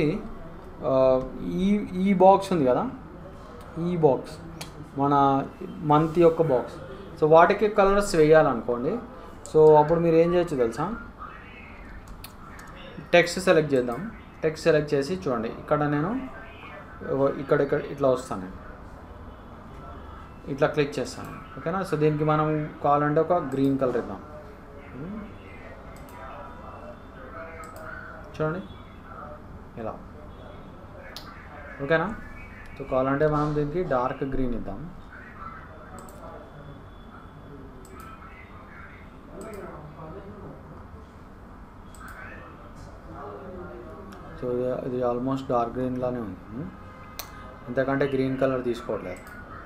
ఈ బాక్స్ ఉంది కదా, ఈ బాక్స్ మన మంత్ యొక్క బాక్స్. సో వాటికి కలర్స్ వేయాలనుకోండి. సో అప్పుడు మీరు ఏం చేయొచ్చు తెలుసా, టెక్స్ట్ సెలెక్ట్ చేద్దాం. టెక్స్ట్ సెలెక్ట్ చేసి చూడండి, ఇక్కడ నేను ఇక్కడ ఇట్లా వస్తాను, ఇట్లా క్లిక్ చేస్తాను. ఓకేనా. సో దీనికి మనం కావాలంటే ఒక గ్రీన్ కలర్ ఇద్దాం. చూడండి ఇలా. ఓకేనా. సో కావాలంటే మనం దీనికి డార్క్ గ్రీన్ ఇద్దాం. సో ఇది ఆల్మోస్ట్ డార్క్ గ్రీన్ లానే ఉంది, ఇంతకంటే గ్రీన్ కలర్ తీసుకోవట్లేదు.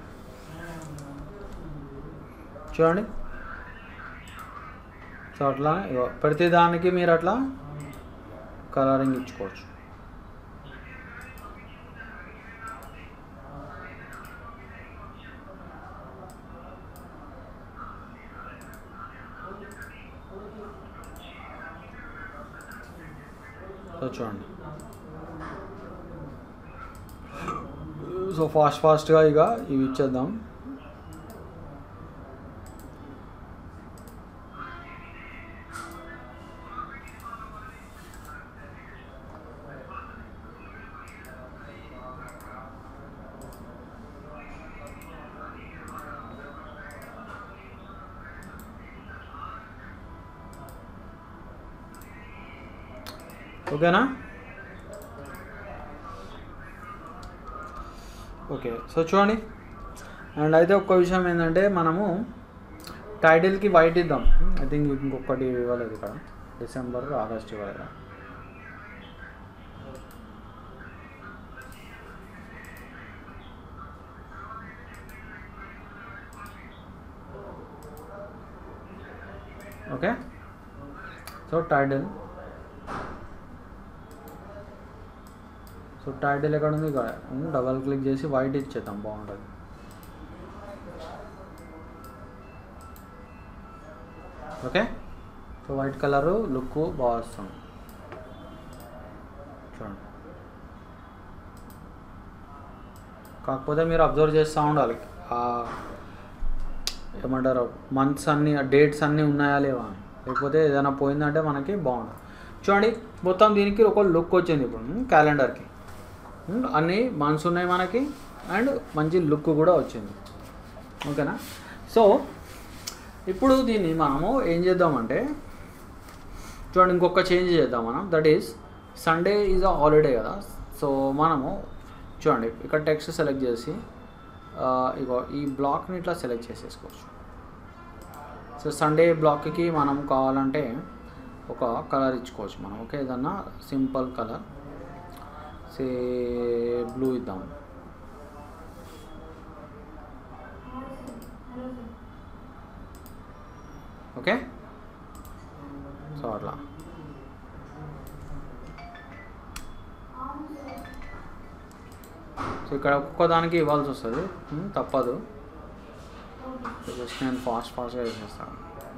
చూడండి. సో అట్లా ప్రతి దానికి మీరు అట్లా కలరింగ్ ఇచ్చుకోవచ్చు. సో చూడండి. సో ఫాస్ట్గా ఇక ఇవి ఇచ్చేద్దాం. ఓకేనా. ఓకే. సో చూడండి. అండ్ అయితే ఒక్క విషయం ఏంటంటే మనము టైటిల్కి వైట్ ఇద్దాం. ఐ థింక్ ఇంకొకటి ఇవ్వలేదు ఇక్కడ, డిసెంబర్ ఆగస్ట్ ఇవ్వలేదు. Okay. So title, so title ఎక్కడ ఉంది, డబల్ క్లిక్ చేసి వైట్ ఇచ్చేద్దాం, బాగుంటుంది. Okay. So white colour look బాగా వస్తుంది చూడండి. కాకపోతే మీరు అబ్జర్వ్ చేస్తూ ఉండాలి, ఏమంటారు, మంత్స్ అన్నీ డేట్స్ అన్నీ ఉన్నాయా లేవా, లేకపోతే ఏదైనా పోయిందంటే మనకి బాగుంటుంది. చూడండి, మొత్తం దీనికి ఒక లుక్ వచ్చింది ఇప్పుడు క్యాలెండర్కి. అన్నీ మంత్స్ ఉన్నాయి మనకి, అండ్ మంచి లుక్ కూడా వచ్చింది. ఓకేనా. సో ఇప్పుడు దీన్ని మనము ఏం చేద్దామంటే, చూడండి ఇంకొక చేంజ్ చేద్దాం మనం. That is Sunday is a holiday కదా. సో మనము చూడండి ఇక్కడ టెక్స్ట్ సెలెక్ట్ చేసి ఇగో ఈ బ్లాక్ని ఇట్లా సెలెక్ట్ చేసేసుకోవచ్చు. సో సండే బ్లాక్కి మనం కావాలంటే ఒక కలర్ ఇచ్చుకోవచ్చు మనం. ఓకే, ఏదన్నా సింపుల్ కలర్, సే బ్లూ ఇద్దాం. ఓకే, సో అట్లా సో ఇక్కడ ఒక్కొక్క దానికి ఇవ్వాల్సి వస్తుంది, తప్పదు. జస్ట్ నేను ఫాస్ట్గా చేసేస్తాను.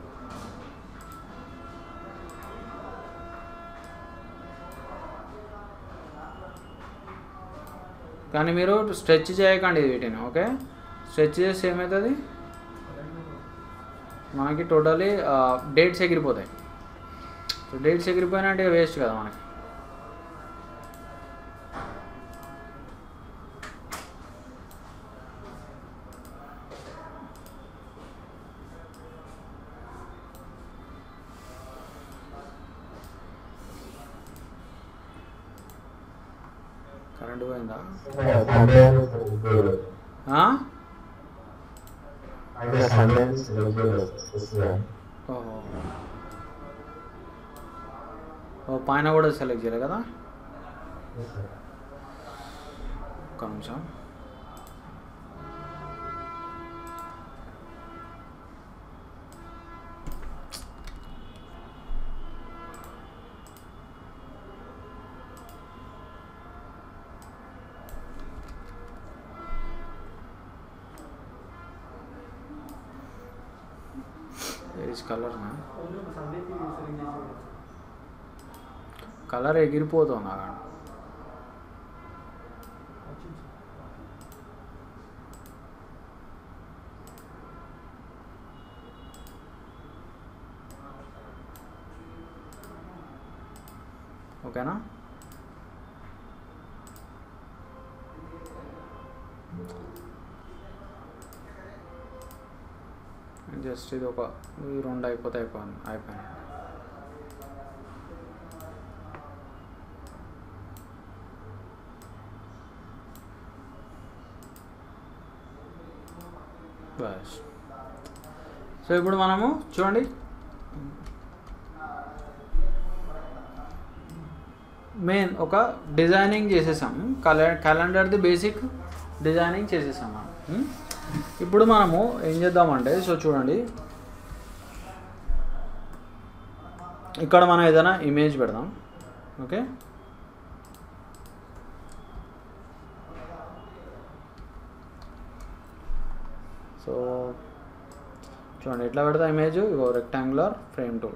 కానీ మీరు స్ట్రెచ్ చేయకండి వీటిని. ఓకే, స్ట్రెచ్ చేస్తే ఏమవుతుంది, మనకి టోటలీ డేట్స్ ఎగిరిపోతాయి. సో డేట్స్ ఎగిరిపోయినా అంటే వేస్ట్ కదా మనకి. కరెంట్ పోయిందా? పైన కూడా సెలెక్ట్ చేయలే కదా, ఒక్క నిమిషం. కలర్ కలర్ ఎగిరిపోతుంది అక్కడ. ఓకేనా, జస్ట్ ఇది ఒక 2 అయిపోతే అయిపోయింది. బస్. సో ఇప్పుడు మనము చూడండి, మెయిన్ ఒక డిజైనింగ్ చేసేసాం, క్యాలెండర్ది బేసిక్ డిజైనింగ్ చేసేసాం మనం. ఇప్పుడు మనము ఏం చేద్దామంటే, సో చూడండి ఇక్కడ మనం ఏదైనా ఇమేజ్ పెడదాం. ఓకే, సో చూడండి ఎట్లా పెడతా ఇమేజ్. ఇగో రెక్టాంగులర్ ఫ్రేమ్ టూల్.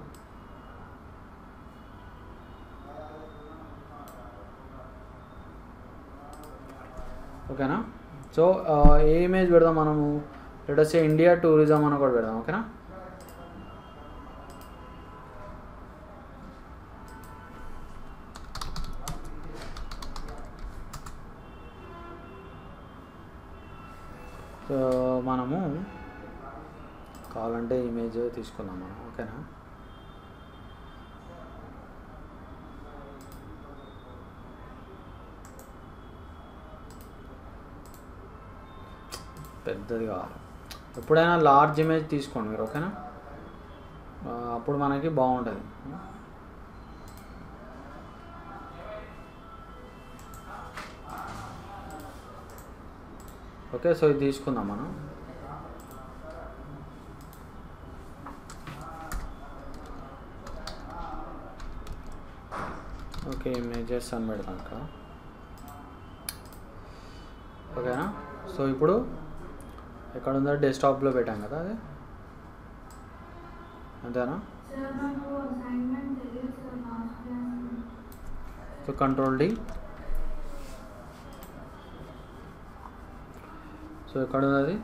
ఓకేనా, సో ఏ ఇమేజ్ పెడదాం మనము, let us say India tourism అని కూడా పెడదాం. ఓకేనా, సో మనము కావాలంటే ఇమేజ్ తీసుకుందాం మనం. ఓకేనా, పెద్దది కావాలి. ఎప్పుడైనా లార్జ్ ఇమేజ్ తీసుకోండి మీరు. ఓకేనా, అప్పుడు మనకి బాగుంటుంది. ఓకే, సో ఇది తీసుకుందాం మనం. ఓకే, ఇమేజెస్ అని పెడతాం ఇక్కడ. ఓకేనా, సో ఇప్పుడు ఎక్కడ ఉందో డెస్క్టాప్లో పెట్టాం కదా, అది అంతేనా. So control D. సో ఎక్కడ ఉంది అది,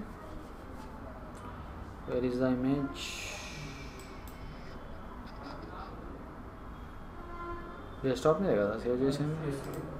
where is the image, desktop మీద కదా సేవ్ చేసింది.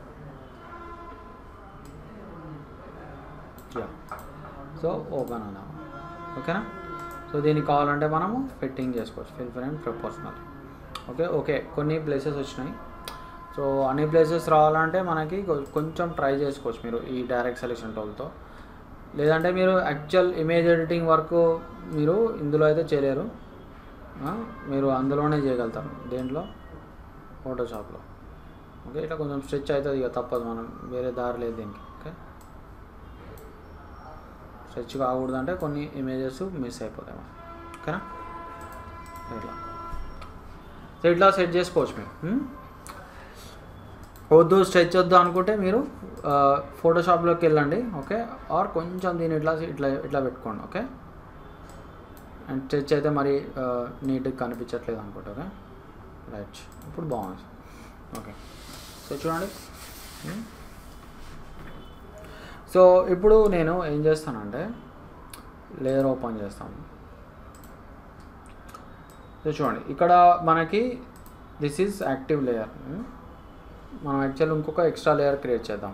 సో ఓపెన్ అన్నా. ఓకేనా, సో దీనికి కావాలంటే మనము ఫిట్టింగ్ చేసుకోవచ్చు, ఫిల్ ఫ్రేమ్ ప్రపోర్షనల్. ఓకే, కొన్ని ప్లేసెస్ వచ్చినాయి. సో అన్ని ప్లేసెస్ రావాలంటే మనకి కొంచెం ట్రై చేసుకోవచ్చు మీరు ఈ డైరెక్ట్ సెలెక్షన్ టూల్తో. లేదంటే మీరు యాక్చువల్ ఇమేజ్ ఎడిటింగ్ వర్క్ మీరు ఇందులో అయితే చేయలేరు. మీరు అందులోనే చేయగలుగుతారు, దేంట్లో, ఫోటోషాప్లో. ఓకే, ఇట్లా కొంచెం స్ట్రెచ్ అవుతుంది, ఇక తప్పదు, మనం వేరే దారి లేదు దీనికి. ఓకే, స్ట్రెచ్ కాకూడదు అంటే కొన్ని ఇమేజెస్ మిస్ అయిపోతాయి మనం. ఓకేనా, ఇట్లా సో ఇట్లా సెట్ చేసుకోవచ్చు మీరు. వద్దు స్ట్రెచ్ వద్దు అనుకుంటే మీరు ఫోటోషాప్లోకి వెళ్ళండి. ఓకే, ఆర్ కొంచెం దీన్ని ఇట్లా ఇట్లా ఇట్లా పెట్టుకోండి. ఓకే, అండ్ స్ట్రెచ్ అయితే మరి నీట్గా కనిపించట్లేదు అనుకుంటా. ఓకే, రైట్, ఇప్పుడు బాగుంది. ఓకే, సో చూడండి. సో ఇప్పుడు నేను ఏం చేస్తానంటే లేయర్ ఓపెన్ చేస్తాను. సో చూడండి, ఇక్కడ మనకి దిస్ ఈజ్ యాక్టివ్ లేయర్. మనం యాక్చువల్ ఇంకొక ఎక్స్ట్రా లేయర్ క్రియేట్ చేద్దాం.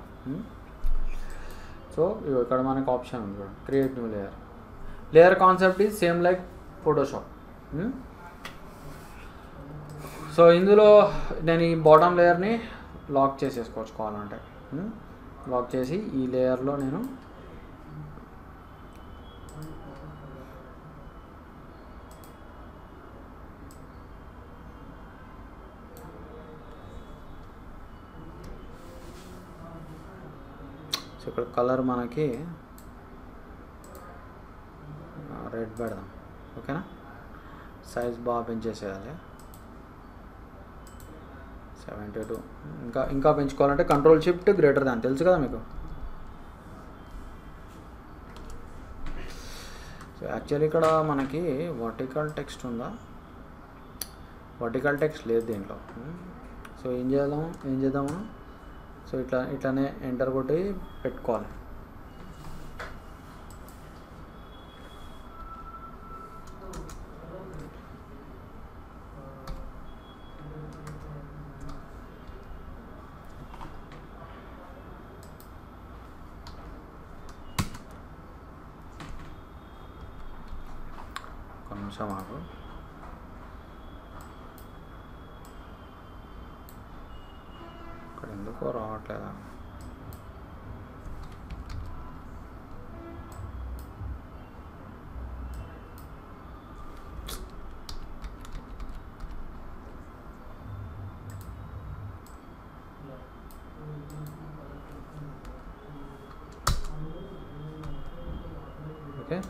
సో ఇక్కడ మనకు ఆప్షన్ ఉంది చూడండి, create new layer. Layer concept is same like Photoshop. So ఇందులో నేను ఈ బాటమ్ లేయర్ని లాక్ చేసేసుకోవచ్చు కావాలంటే. లాక్ చేసి ఈ లేయర్లో నేను ఇక్కడ కలర్ మనకి రెడ్ పెడదాం. ఓకేనా, సైజ్ బాగా పెంచేసేయాలి, 72. ఇంకా పెంచుకోవాలంటే కంట్రోల్ షిఫ్ట్ గ్రేటర్ దాన్, తెలుసు కదా మీకు. సో యాక్చువల్లీ ఇక్కడ మనకి వర్టికల్ టెక్స్ట్ ఉందా, వర్టికల్ టెక్స్ట్ లేదు దీంట్లో. సో ఏం చేద్దాం మనం, సో ఇట్లానే ఎంటర్ కొట్టి పెట్టుకోవాలి. ఒక నిమిషం ఆగు. ఇక్కడ ఎందుకో రావట్లేదా, okay.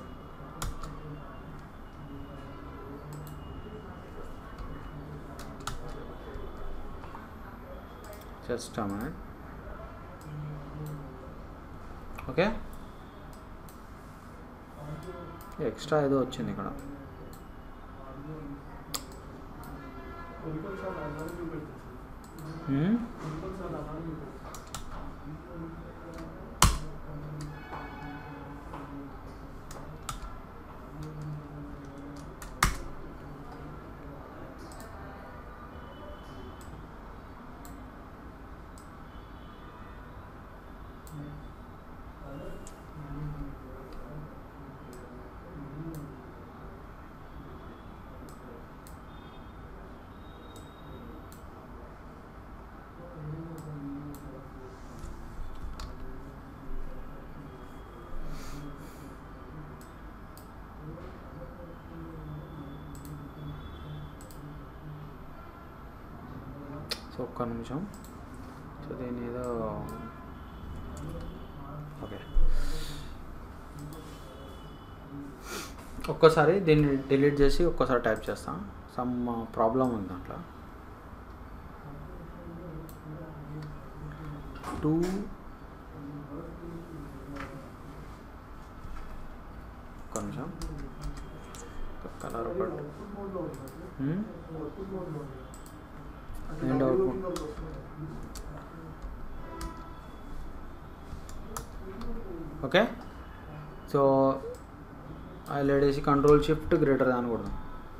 Just a minute. Okay, extra ఏదో వచ్చింది ఇక్కడ. సో ఒక్క నిమిషం. సో దీని ఏదో ఓకే, ఒక్కసారి దీన్ని డిలీట్ చేసి ఒక్కసారి టైప్ చేస్తాను. సమ్ ప్రాబ్లం ఉంది దాంట్లో. 2 ఒక్క నిమిషం, కలర్ ఒకటి and output. Okay, so highlight చేసి కంట్రోల్ షిఫ్ట్ గ్రేటర్ దాన్ కూడా.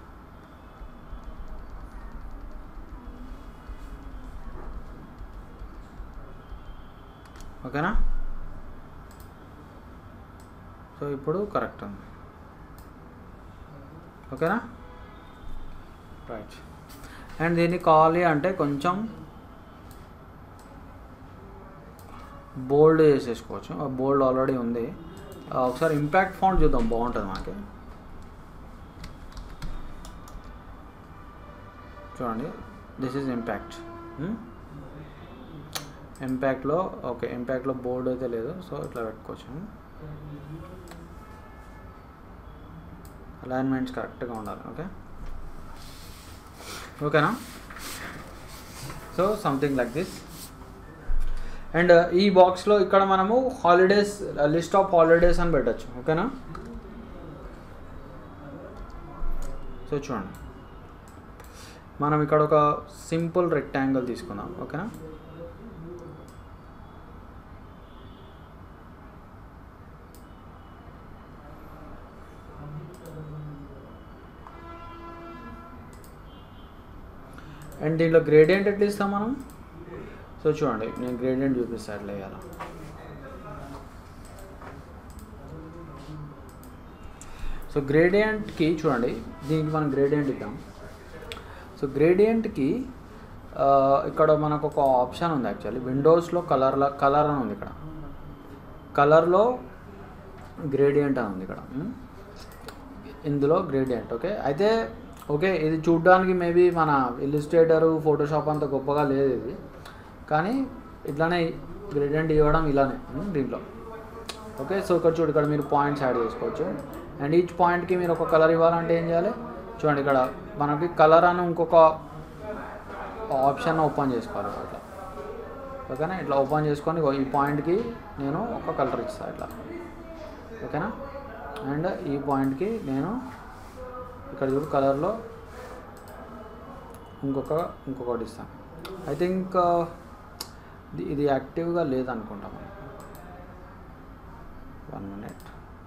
ఓకేనా, సో ఇప్పుడు కరెక్ట్ ఉంది. ఓకేనా, రైట్. అండ్ దీన్ని కావాలి అంటే కొంచెం బోల్డ్ చేసేసుకోవచ్చు. బోల్డ్ ఆల్రెడీ ఉంది. ఒకసారి ఇంపాక్ట్ ఫాంట్ చూద్దాం, బాగుంటుంది మనకి. చూడండి, దిస్ ఈజ్ ఇంపాక్ట్. ఇంపాక్ట్లో ఓకే, ఇంపాక్ట్లో బోర్డు అయితే లేదు, సో ఇట్లా పెట్టుకోవచ్చు. అలైన్మెంట్స్ కరెక్ట్గా ఉండాలి. ఓకేనా? So something like this. And ఈ బాక్స్లో ఇక్కడ మనము హాలిడేస్, లిస్ట్ ఆఫ్ హాలిడేస్ అని పెట్టచ్చు. ఓకేనా? సో చూడండి, మనం ఇక్కడ ఒక సింపుల్ రెక్టాంగిల్ తీసుకుందాం. ఓకేనా? అండ్ దీంట్లో గ్రేడియంట్ ఎట్లా ఇస్తాం మనం? సో చూడండి, నేను గ్రేడియంట్ చూపిస్తాను ఎట్లా వేయాలి. సో గ్రేడియంట్కి చూడండి, దీనికి మనం గ్రేడియంట్ ఇద్దాం. సో గ్రేడియంట్కి ఇక్కడ మనకు ఒక ఆప్షన్ ఉంది. యాక్చువల్లీ విండోస్లో కలర్ అని ఉంది. ఇక్కడ కలర్లో గ్రేడియంట్ అని ఉంది. ఇక్కడ ఇందులో గ్రేడియంట్. అయితే ఇది చూడడానికి మేబీ మన ఇల్లుస్ట్రేటరు, ఫోటోషాప్ అంత గొప్పగా లేదు ఇది, కానీ ఇట్లానే గ్రేడియంట్ ఇవ్వడం ఇలానే దీంట్లో. సో ఇక్కడ మీరు పాయింట్స్ యాడ్ చేసుకోవచ్చు. అండ్ ఈచ్ పాయింట్కి మీరు ఒక కలర్ ఇవ్వాలంటే ఏం చేయాలి? చూడండి, ఇక్కడ మనకి కలర్ అని ఇంకొక ఆప్షన్ ఓపెన్ చేసుకోవాలి. ఇట్లా ఓకేనా? ఇట్లా ఓపెన్ చేసుకొని ఈ పాయింట్కి నేను ఒక కలర్ ఇస్తాను ఇట్లా. ఓకేనా? అండ్ ఈ పాయింట్కి నేను ఇక్కడ చూడు కలర్లో ఇంకొకటి ఇస్తాను. ఐ థింక్ ఇది యాక్టివ్గా లేదనుకుంటాం. 1 minute.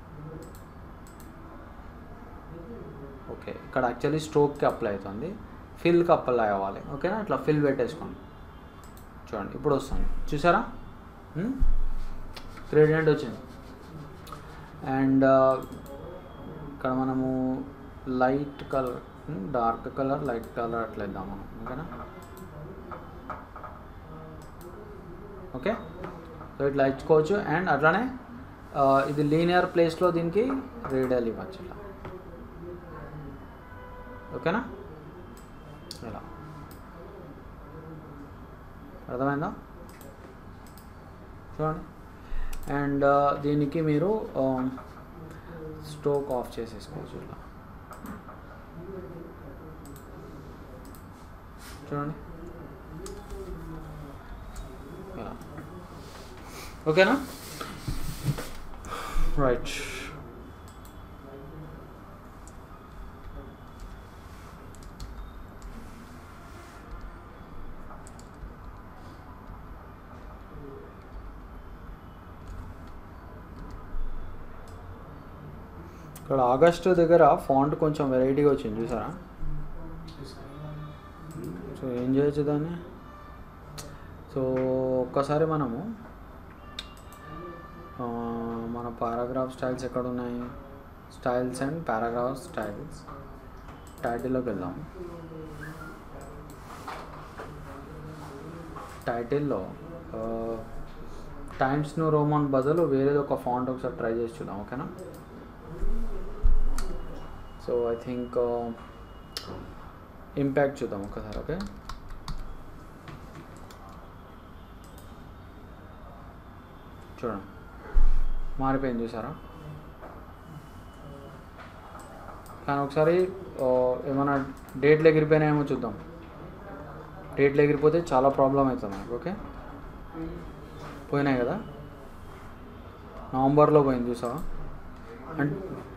ఓకే, ఇక్కడ యాక్చువల్లీ స్ట్రోక్కి అప్లై అవుతుంది, ఫిల్కి అప్లై అవ్వాలి. ఓకేనా? ఇట్లా ఫిల్ పెట్టేసుకోండి. చూడండి, ఇప్పుడు వస్తుంది. చూసారా? గ్రేడియంట్ వచ్చింది. అండ్ ఇక్కడ మనము light colour, dark colour, light colour అట్లా ఇద్దాం మనం. ఓకే, సో ఇట్లా ఇచ్చుకోవచ్చు. అండ్ అట్లానే ఇది లీనియర్ ప్లేస్లో దీనికి రేడియల్ ఇవ్వచ్చు ఇలా. ఓకేనా? ఇలా అర్థమైందా? చూడండి. అండ్ దీనికి మీరు స్ట్రోక్ ఆఫ్ చేసేసుకోవచ్చు ఇలా. చూడండి, ఇలా. ఓకేనా? రైట్. ఇక్కడ ఆగస్టు దగ్గర ఫాంట్ కొంచెం వెరైటీగా వచ్చింది, చూసారా? సో ఏం చేయొచ్చు దాన్ని? సో ఒక్కసారి మనము మన పారాగ్రాఫ్ స్టైల్స్ ఎక్కడ ఉన్నాయి? స్టైల్స్ అండ్ పారాగ్రాఫ్ స్టైల్స్, టైటిల్లోకి వెళ్దాం. టైటిల్లో టైమ్స్ న్యూ రోమన్ బదులు వేరేది ఒక ఫాంట్ ఒకసారి ట్రై చేసి చూద్దాం. ఓకేనా? సో ఐ థింక్ ఇంపాక్ట్ చూద్దాం ఒకసారి. ఓకే, చూడండి, మారిపోయింది, చూసారా? కానీ ఒకసారి ఏమైనా డేట్లు ఎగిరిపోయినాయేమో చూద్దాం. డేట్లు ఎగిరిపోతే చాలా ప్రాబ్లం అవుతుంది మనకు. ఓకే, పోయినాయి కదా, నవంబర్లో పోయింది చూసావా? అంటే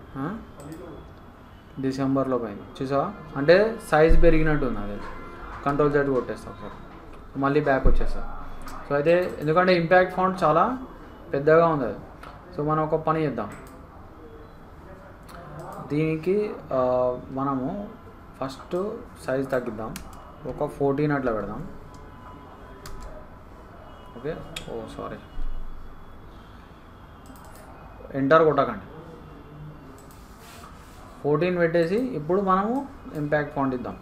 డిసెంబర్లో పోయింది చూసావా? అంటే సైజ్ పెరిగినట్టు ఉంది. అది Ctrl Z కొట్టేస్తా ఒకసారి, మళ్ళీ బ్యాక్ వచ్చేస్తా. సో అయితే ఎందుకంటే ఇంపాక్ట్ ఫాంట్ చాలా పెద్దగా ఉంది అది. సో మనం ఒక పని చేద్దాం, దీనికి మనము ఫస్ట్ సైజ్ తగ్గిద్దాం, ఒక 14 అట్లా పెడదాం. ఓకే, సారీ, ఎంటర్ కొట్టకండి, 14 పెట్టేసి ఇప్పుడు మనము ఇంపాక్ట్ ఫాంట్ ఇద్దాం.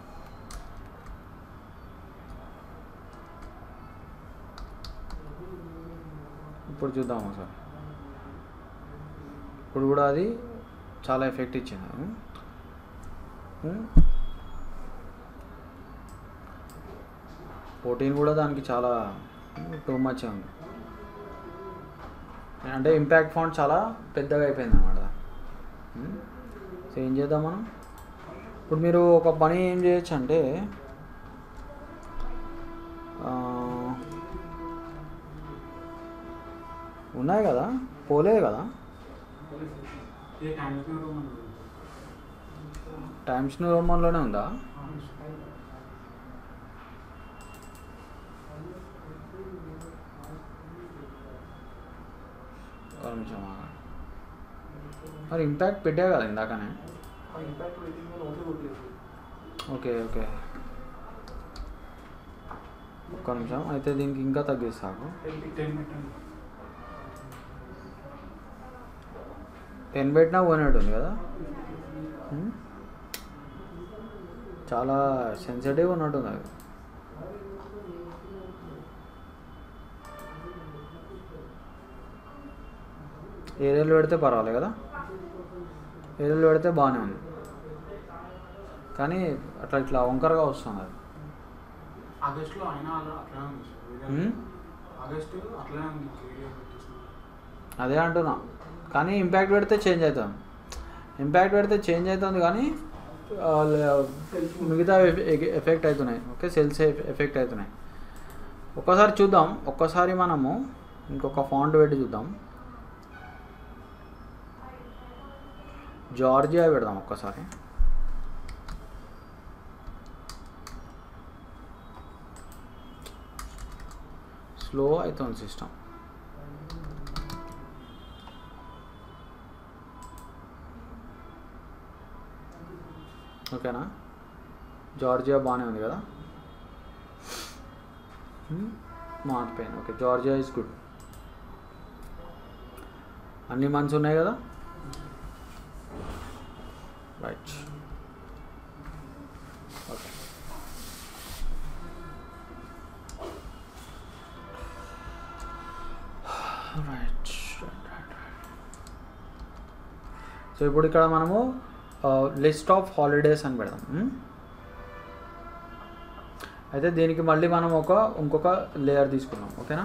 ఇప్పుడు చూద్దాము సార్, ఇప్పుడు కూడా అది చాలా ఎఫెక్ట్ ఇచ్చింది. 14 కూడా దానికి చాలా టూ మచ్ ఉంది. అంటే ఇంపాక్ట్ ఫాంట్ చాలా పెద్దగా అయిపోయింది అన్నమాట. సో ఏం చేద్దాం మనం ఇప్పుడు? మీరు ఒక పని ఏం చేయొచ్చు అంటే ఉన్నాయి కదా, పోలేదు కదా, టైమ్స్ న్యూ రోమన్లోనే ఉందా? నిమిషం మరి ఇంపాక్ట్ పెట్టా కదా ఇందాకనే. ఓకే ఓకే, ఒక్క నిమిషం. అయితే దీనికి ఇంకా తగ్గిస్తాకు. 10 పెట్టినా పోయినట్టుంది కదా. చాలా సెన్సిటివ్ ఉన్నట్టుంది అది. ఏరియాలు పెడితే పర్వాలేదు కదా, ఏరియాలు పెడితే బాగానే ఉంది, కానీ అట్లా ఇట్లా వంకరగా వస్తుంది అది. అదే అంటున్నా, కానీ ఇంపాక్ట్ పెడితే చేంజ్ అవుతుంది. ఇంపాక్ట్ పెడితే చేంజ్ అవుతుంది కానీ మిగతా ఎఫెక్ట్ అవుతున్నాయి. ఓకే, సెల్స్ ఎఫెక్ట్ అవుతున్నాయి. ఒక్కసారి చూద్దాం, ఒక్కసారి మనము ఇంకొక ఫాంట్ పెట్టి చూద్దాం. జార్జియా పెడదాం ఒక్కసారి. స్లో అవుతుంది సిస్టమ్. ఓకేనా, జార్జియా బాగానే ఉంది కదా, మారిపోయింది. Okay, Georgia is good. అన్ని మంత్స్ ఉన్నాయి కదా, రైట్. Okay, right. సో ఇప్పుడు ఇక్కడ మనము లిస్ట్ ఆఫ్ హాలిడేస్ అని పెడదాం. అయితే దీనికి మళ్ళీ మనం ఇంకొక లేయర్ తీసుకున్నాం. ఓకేనా,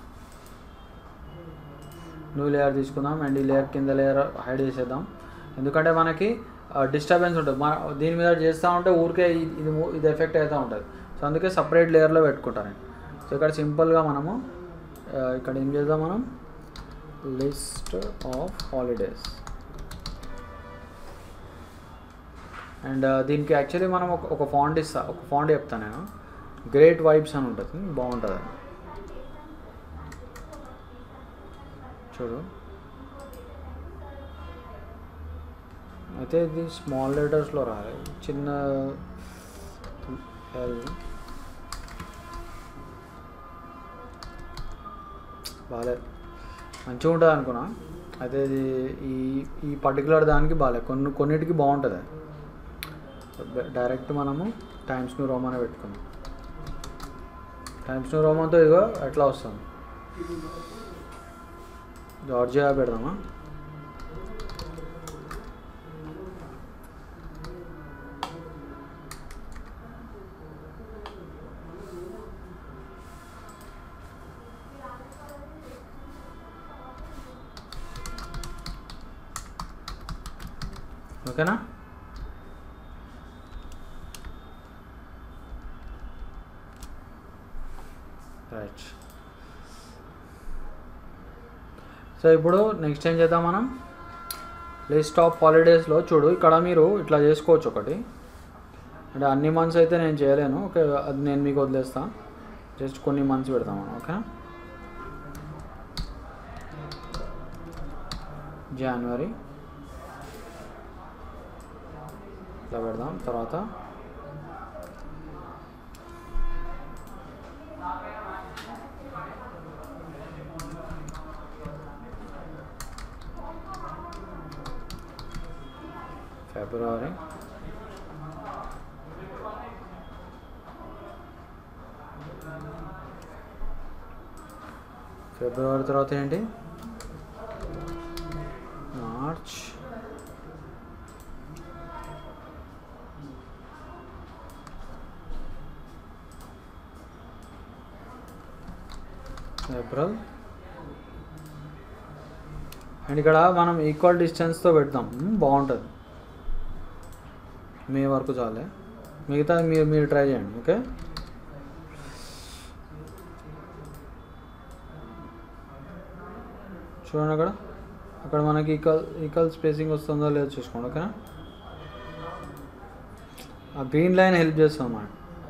న్యూ లేయర్ తీసుకుందాం అండ్ ఈ లేయర్ కింద లేయర్ హైడ్ చేసేద్దాం. ఎందుకంటే మనకి డిస్టర్బెన్స్ ఉంటుంది. దీని మీద చేస్తూ ఉంటే ఊరికే ఇది ఎఫెక్ట్ అవుతూ ఉంటుంది. సో అందుకే సపరేట్ లేయర్లో పెట్టుకుంటాను. సో ఇక్కడ సింపుల్గా మనము ఇక్కడ ఏం చేద్దాం, మనం లిస్ట్ ఆఫ్ హాలిడేస్. అండ్ దీనికి యాక్చువల్లీ మనం ఒక ఫాంట్ ఇస్తా, ఒక ఫాంట్ చెప్తాను నేను. గ్రేట్ వైబ్స్ అని ఉంటుంది, బాగుంటుంది అది. చూడు, అయితే ఇది స్మాల్ లెటర్స్లో రాలేదు, చిన్న ఎల్ బాగాలేదు, మంచిగా ఉంటుంది అనుకున్నా. అయితే ఇది ఈ పర్టికులర్ దానికి బాగాలేదు, కొన్నిటికి బాగుంటుంది. డైరెక్ట్ మనము టైమ్స్ న్యూ రోమన్ పెట్టుకున్నాం. టైమ్స్ న్యూ రోమన్తో ఇదిగో ఎట్లా వస్తుంది. జార్జియా పెడదామా? ఓకేనా, రైట్. సో ఇప్పుడు నెక్స్ట్ ఏం చేద్దాం మనం, లిస్ట్ ఆఫ్ హాలిడేస్లో చూడు, ఇక్కడ మీరు ఇట్లా చేసుకోవచ్చు. ఒకటి అంటే అన్ని మంత్స్ అయితే నేను చేయలేను. ఓకే, అది నేను మీకు వదిలేస్తా. జస్ట్ కొన్ని మంత్స్ పెడతాం మనం. ఓకేనా, జనవరి ఇట్లా పెడదాం. తర్వాత ఫిబ్రవరి, ఫిబ్రవరి తర్వాత ఏంటి, మార్చ్, ఏప్రిల్ అండ్ ఇక్కడ మనం ఈక్వల్ డిస్టెన్స్తో పెడతాం, బాగుంటుంది. మే వరకు చాలే, మిగతా మీరు ట్రై చేయండి. ఓకే, చూడండి అక్కడ మనకి ఈక్వల్ స్పేసింగ్ వస్తుందో లేదో చూసుకోండి. ఓకేనా, ఆ గ్రీన్ లైన్ హెల్ప్ చేస్తుంది అన్నమాట.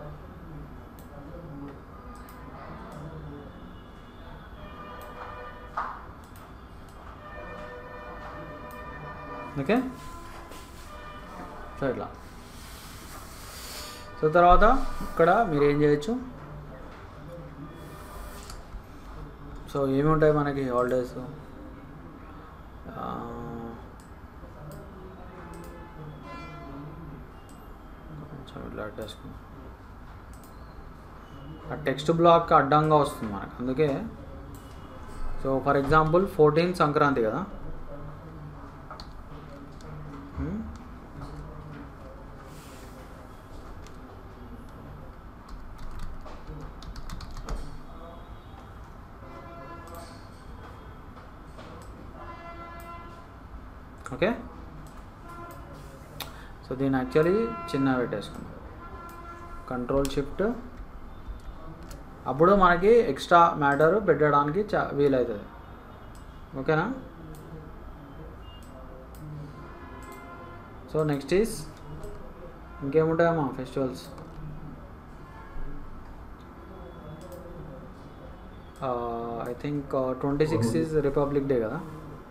ఓకే, సో ఇట్లా. సో తర్వాత ఇక్కడ మీరు ఏం చేయొచ్చు, సో ఏమి ఉంటాయి మనకి హాలిడేస్, ఆ టెక్స్ట్ బ్లాక్ అడ్డంగా వస్తుంది మనకు, అందుకే. సో ఫర్ ఎగ్జాంపుల్ 14 సంక్రాంతి కదా, ఓకే. సో దీన్ని యాక్చువల్లీ చిన్న పెట్టేసుకున్నాం, కంట్రోల్-షిఫ్ట్, అప్పుడు మనకి ఎక్స్ట్రా మ్యాటర్ పెట్టడానికి వీలవుతుంది. ఓకేనా, సో నెక్స్ట్ ఈజ్ ఇంకేముంటాయమ్మా festivals. I think 26 is Republic Day కదా.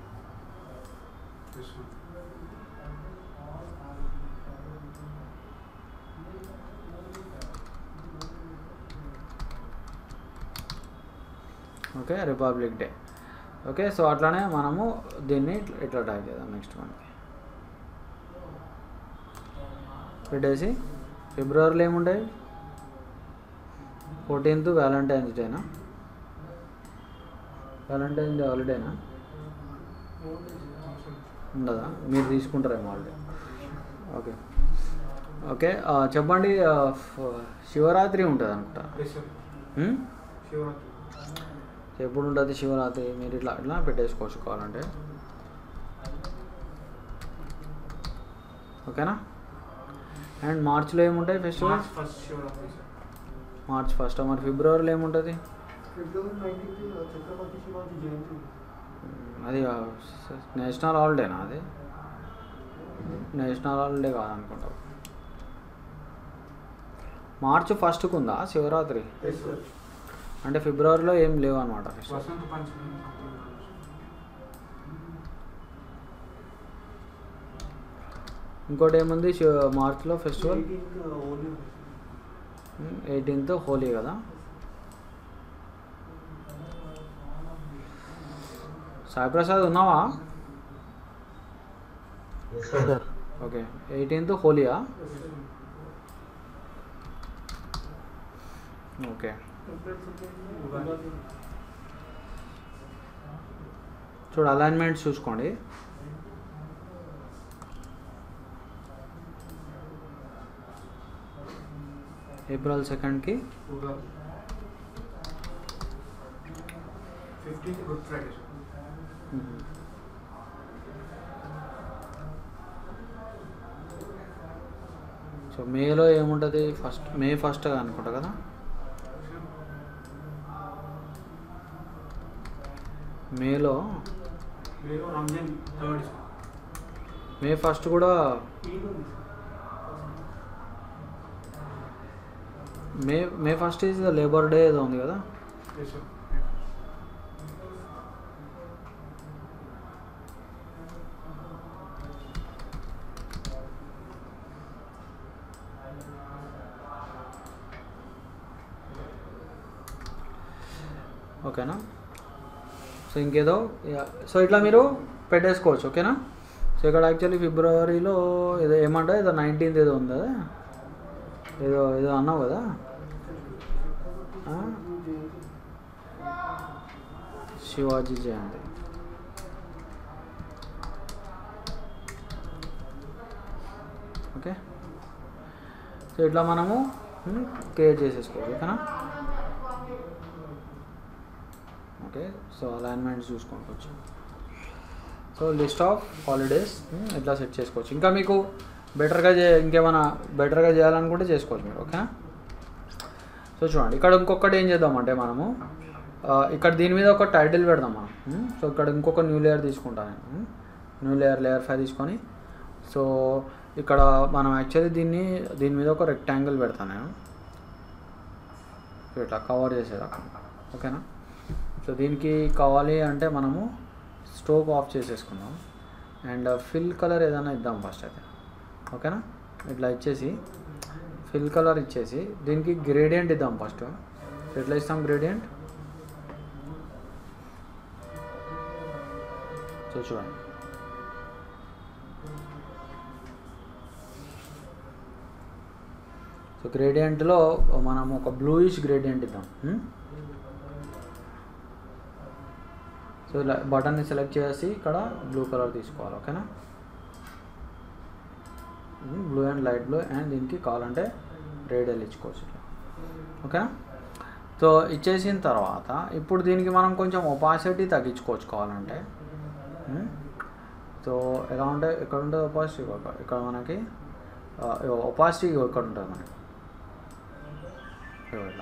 Okay, Republic Day. Okay, so అట్లానే మనము దీన్ని ఇట్లా టైప్ చేద్దాం. నెక్స్ట్ మనకి పెట్టేసి ఫిబ్రవరిలో ఏముంటాయి, 14th వ్యాలంటైన్స్ డేనా, వ్యాలంటైన్స్ డే హాలిడేనా ఉండదా, మీరు తీసుకుంటారేమో హాలిడే. ఓకే ఓకే, చెప్పండి. శివరాత్రి ఉంటుంది అనుకుంటా, ఎప్పుడు ఉంటుంది శివరాత్రి, మీరు ఇట్లా ఇట్లా పెట్టేసుకోవచ్చు కావాలంటే. ఓకేనా, అండ్ మార్చ్లో ఏముంటాయి ఫెస్టివల్స్, మార్చ్ 1. మరి ఫిబ్రవరిలో ఏముంటుంది, అది నేషనల్ హాలిడేనా, అది నేషనల్ హాలిడే కాదనుకుంటా. మార్చ్ 1కు ఉందా శివరాత్రి, అంటే ఫిబ్రవరిలో ఏం లేవు అనమాట ఫెస్టివల్. ఇంకోటి ఏముంది మార్చ్లో ఫెస్టివల్, 18th హోలీ కదా. సాయి ప్రసాద్ ఉన్నావా? ఓకే, 18th హోలీయా? ఓకే, చూడు అలైన్మెంట్స్ చూసుకోండి. ఏప్రిల్ 2కి సో మేలో ఏముంటుంది, మే 1 అనుకుంటా కదా. మేలో మే 1 కూడా, మే 1 ఈజ్ లేబర్ డే ఏదో ఉంది కదా. ఓకేనా, సో ఇంకేదో, సో ఇట్లా మీరు పెట్టేసుకోవచ్చు. ఓకేనా, సో ఇక్కడ యాక్చువల్లీ ఫిబ్రవరిలో ఏదో ఏమంటా, ఏదో 19th ఏదో ఉంది కదా, ఏదో ఏదో అన్నావు కదా, శివాజీ జయంతి. ఓకే, సో ఇట్లా మనము క్రియేట్ చేసేసుకోవచ్చు. ఓకేనా. ఓకే. సో అలైన్మెంట్స్ చూసుకోవచ్చు. సో లిస్ట్ ఆఫ్ హాలిడేస్ ఇట్లా సెట్ చేసుకోవచ్చు. ఇంకా మీకు ఇంకేమైనా బెటర్గా చేయాలనుకుంటే చేసుకోవచ్చు మీరు, ఓకేనా. సో చూడండి ఇక్కడ ఇంకొకటి ఏం చేద్దామంటే మనము ఇక్కడ దీని మీద ఒక టైటిల్ పెడదాం మనం. సో ఇక్కడ ఇంకొక న్యూ లేయర్ తీసుకుంటాను నేను. న్యూ లేయర్ 5 తీసుకొని సో ఇక్కడ మనం యాక్చువల్లీ దీని మీద ఒక రెక్టాంగిల్ పెడతాను నేను ఇట్లా కవర్ చేసేదాకా, ఓకేనా. సో దీనికి కావాలి అంటే మనము స్ట్రోక్ ఆఫ్ చేసేసుకుందాం అండ్ ఫిల్ కలర్ ఏదైనా ఇద్దాం ఫస్ట్ అయితే, ఓకేనా. ఇట్లా ఇచ్చేసి ఫిల్ కలర్ ఇచ్చేసి దీనికి గ్రేడియంట్ ఇద్దాం ఫస్ట్. ఎట్లా ఇస్తాం గ్రేడియంట్? సో చూడండి సో గ్రేడియంట్లో మనం ఒక బ్లూయిష్ గ్రేడియంట్ ఇద్దాం. సో ఇలా బటన్ని సెలెక్ట్ చేసి ఇక్కడ బ్లూ కలర్ తీసుకోవాలి, ఓకేనా. Blue and light blue and దీనికి కావాలంటే రేడియల్ ఇచ్చుకోవచ్చు ఇట్లా, ఓకేనా. సో ఇచ్చేసిన తర్వాత ఇప్పుడు దీనికి మనం కొంచెం ఒపాసిటీ తగ్గించుకోవచ్చు కావాలంటే. సో ఎలా ఉంటే ఇక్కడ ఉంటుంది ఒపాసిటీ, ఇక్కడ మనకి ఒపాసిటీ ఇక్కడ ఉంటుంది మనకి ఇట్లా,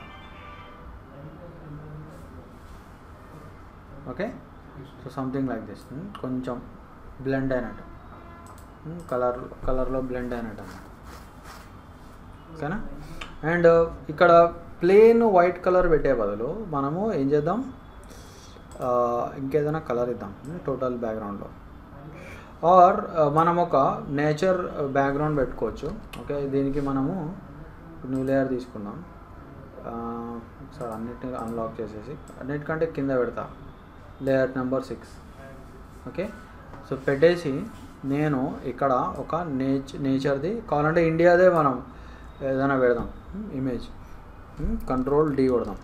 okay. So something like this, కొంచెం బ్లెండ్ అయినట్టు కలర్లో బ్లెండ్ అయినట్టు అన్నమాట, ఓకేనా. అండ్ ఇక్కడ ప్లెయిన్ వైట్ కలర్ పెట్టే బదులు మనము ఏం చేద్దాం, ఇంకేదైనా కలర్ ఇద్దాం టోటల్ బ్యాక్గ్రౌండ్లో. ఆర్ మనం ఒక నేచర్ బ్యాక్గ్రౌండ్ పెట్టుకోవచ్చు, ఓకే. దీనికి మనము న్యూ లేయర్ తీసుకుందాం. సార్ అన్నిటిని అన్లాక్ చేసేసి అన్నిటికంటే కింద పెడతా లేయర్ నెంబర్ 6, ఓకే. సో పెట్టేసి నేను ఇక్కడ ఒక నేచర్ది కావాలంటే ఇండియాదే మనం ఏదైనా పెడదాం ఇమేజ్. కంట్రోల్ D కొడదాం.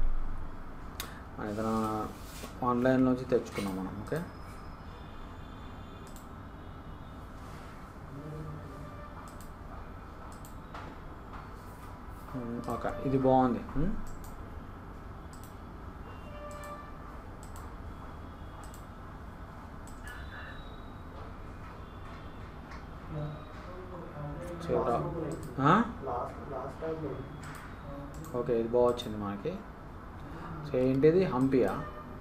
ఏదైనా ఆన్లైన్లోంచి తెచ్చుకున్నాం మనం, ఓకే. ఓకే ఇది బాగుంది. ఓకే ఇది బాగా వచ్చింది మనకి. సో ఏంటిది హంపియా.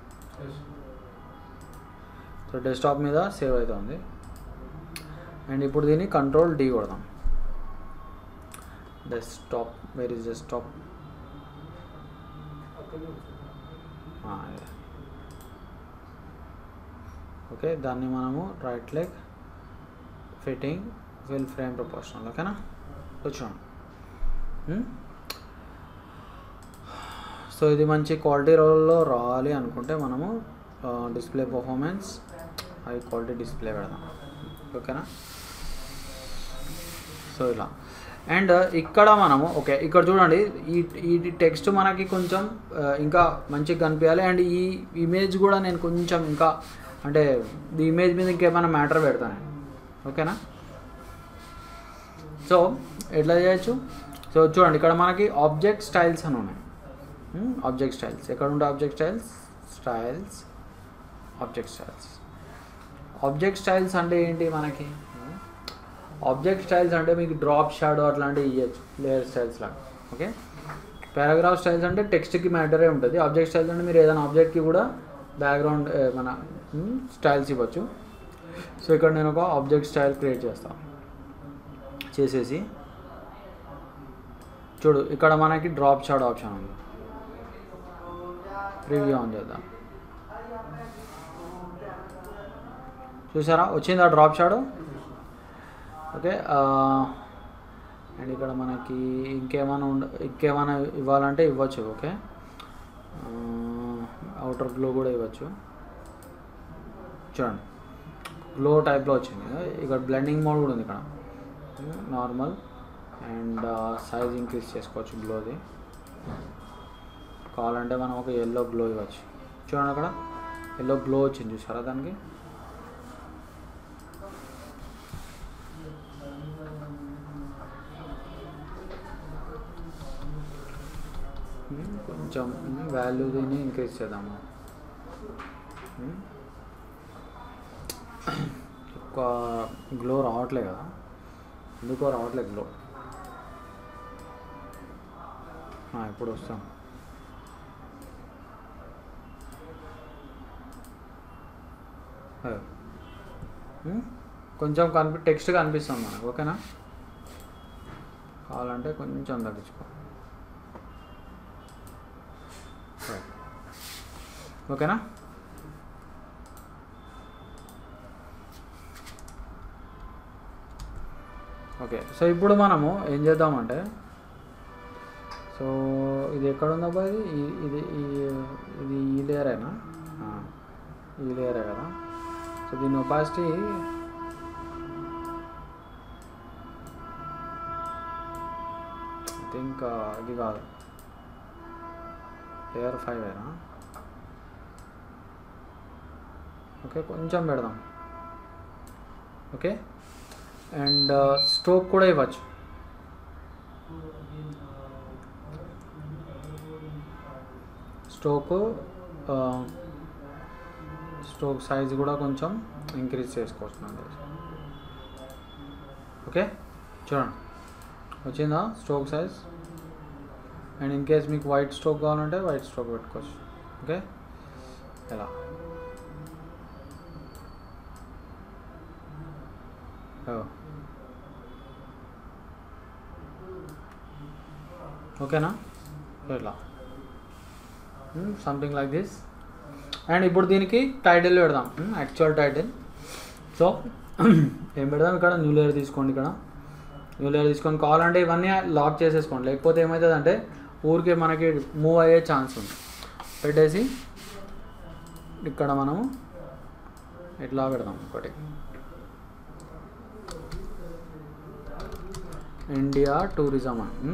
సో డెస్క్టాప్ మీద సేవ్ అవుతుంది అండ్ ఇప్పుడు దీన్ని కంట్రోల్ D కొడదాం. Desktop where is desktop, okay. దాన్ని మనము right click fitting fill frame proportional, ఓకేనా. వచ్చాను. సో ఇది మంచి క్వాలిటీ రోల్లో రావాలి అనుకుంటే మనము display performance high quality display పెడదాం, ఓకేనా. సో ఇలా అండ్ ఇక్కడ మనము ఓకే ఇక్కడ చూడండి ఈ టెక్స్ట్ మనకి కొంచెం ఇంకా మంచిగా కనిపించాలి అండ్ ఈ ఇమేజ్ కూడా నేను కొంచెం ఇంకా అంటే ఈ ఇమేజ్ మీద ఇంకేమైనా మ్యాటర్ పెడతాను, ఓకేనా. సో ఎట్లా చేయొచ్చు? సో చూడండి ఇక్కడ మనకి ఆబ్జెక్ట్ స్టైల్స్ అని ఉన్నాయి. ఆబ్జెక్ట్ స్టైల్స్ ఎక్కడ ఉంటాయి? ఆబ్జెక్ట్ స్టైల్స్ అంటే ఏంటి మనకి? ఆబ్జెక్ట్ స్టైల్స్ అంటే మీకు డ్రాప్ షాడో అట్లాంటివి ఇవ్వచ్చు లేయర్ స్టైల్స్ లాగా, ఓకే. పారాగ్రాఫ్ స్టైల్స్ అంటే టెక్స్ట్కి మ్యాటరే ఉంటుంది. ఆబ్జెక్ట్ స్టైల్స్ అంటే మీరు ఏదైనా ఆబ్జెక్ట్కి కూడా బ్యాక్గ్రౌండ్ మన స్టైల్స్ ఇవ్వచ్చు. సో ఇక్కడ నేను ఒక ఆబ్జెక్ట్ స్టైల్ క్రియేట్ చేసేసి చూడు ఇక్కడ మనకి డ్రాప్ షాడో ఆప్షన్ ఉంది. ప్రివ్యూ ఆన్ చేద్దాం. చూసారా వచ్చిందా డ్రాప్ షాడో, ఓకే. అండ్ ఇక్కడ మనకి ఇంకేమైనా ఇవ్వాలంటే ఇవ్వచ్చు, ఓకే. అవుటర్ గ్లో కూడా ఇవ్వచ్చు. చూడండి గ్లో టైప్లో వచ్చింది. ఇక్కడ బ్లెండింగ్ మోడ్ కూడా ఉంది. ఇక్కడ నార్మల్ అండ్ సైజ్ ఇంక్రీజ్ చేసుకోవచ్చు గ్లోది. కావాలంటే మనం ఒక ఎల్లో గ్లో ఇవ్వచ్చు. చూడండి అక్కడ ఎల్లో గ్లో వచ్చింది చూసారా దానికి. కొంచెం వాల్యూ దీన్ని ఇంక్రీజ్ చేద్దాము. ఎక్కువ గ్లో రావట్లే కదా, ఎందుకో రావట్లేదు గ్లో. ఇప్పుడు వస్తాం. కొంచెం టెక్స్ట్ కనిపిస్తుంది మనకు. ఓకేనా, కావాలంటే కొంచెం తగ్గించుకో. ఓకేనా. ఓకే, సో ఇప్పుడు మనము ఏం చేద్దామంటే, సో ఇది ఎక్కడుందబ్బా, ఇది ఇది ఈ లేయరేనా, ఈ లేయరే కదా. సో దీని ఒపాసిటీ ఐ థింక్ ఇది కాదు, లేయర్ 5 ఓకే, కొంచెం పెడదాం. ఓకే, అండ్ స్ట్రోక్ కూడా ఇవ్వచ్చు. స్ట్రోక్ సైజ్ కూడా కొంచెం ఇంక్రీజ్ చేసుకోవచ్చు. ఓకే, చూడండి వచ్చిందా stroke size. And in case మీకు వైట్ స్ట్రోక్ కావాలంటే వైట్ స్ట్రోక్ పెట్టుకోవచ్చు. ఓకే, ఎలా ఓకేనా, ఇట్లా సంథింగ్ లైక్ దిస్. అండ్ ఇప్పుడు దీనికి టైటిల్ పెడదాం, యాక్చువల్ టైటిల్. సో ఏం పెడదాం, ఇక్కడ న్యూ లేయర్ తీసుకోండి. ఇక్కడ న్యూ లేయర్ తీసుకొని కావాలంటే ఇవన్నీ లాక్ చేసేసుకోండి, లేకపోతే ఏమవుతుంది అంటే ఊరికే మనకి మూవ్ అయ్యే ఛాన్స్ ఉంది. పెట్టేసి ఇక్కడ మనము ఇట్లా పెడదాం. ఒకటి ఇండియా టూరిజం అని,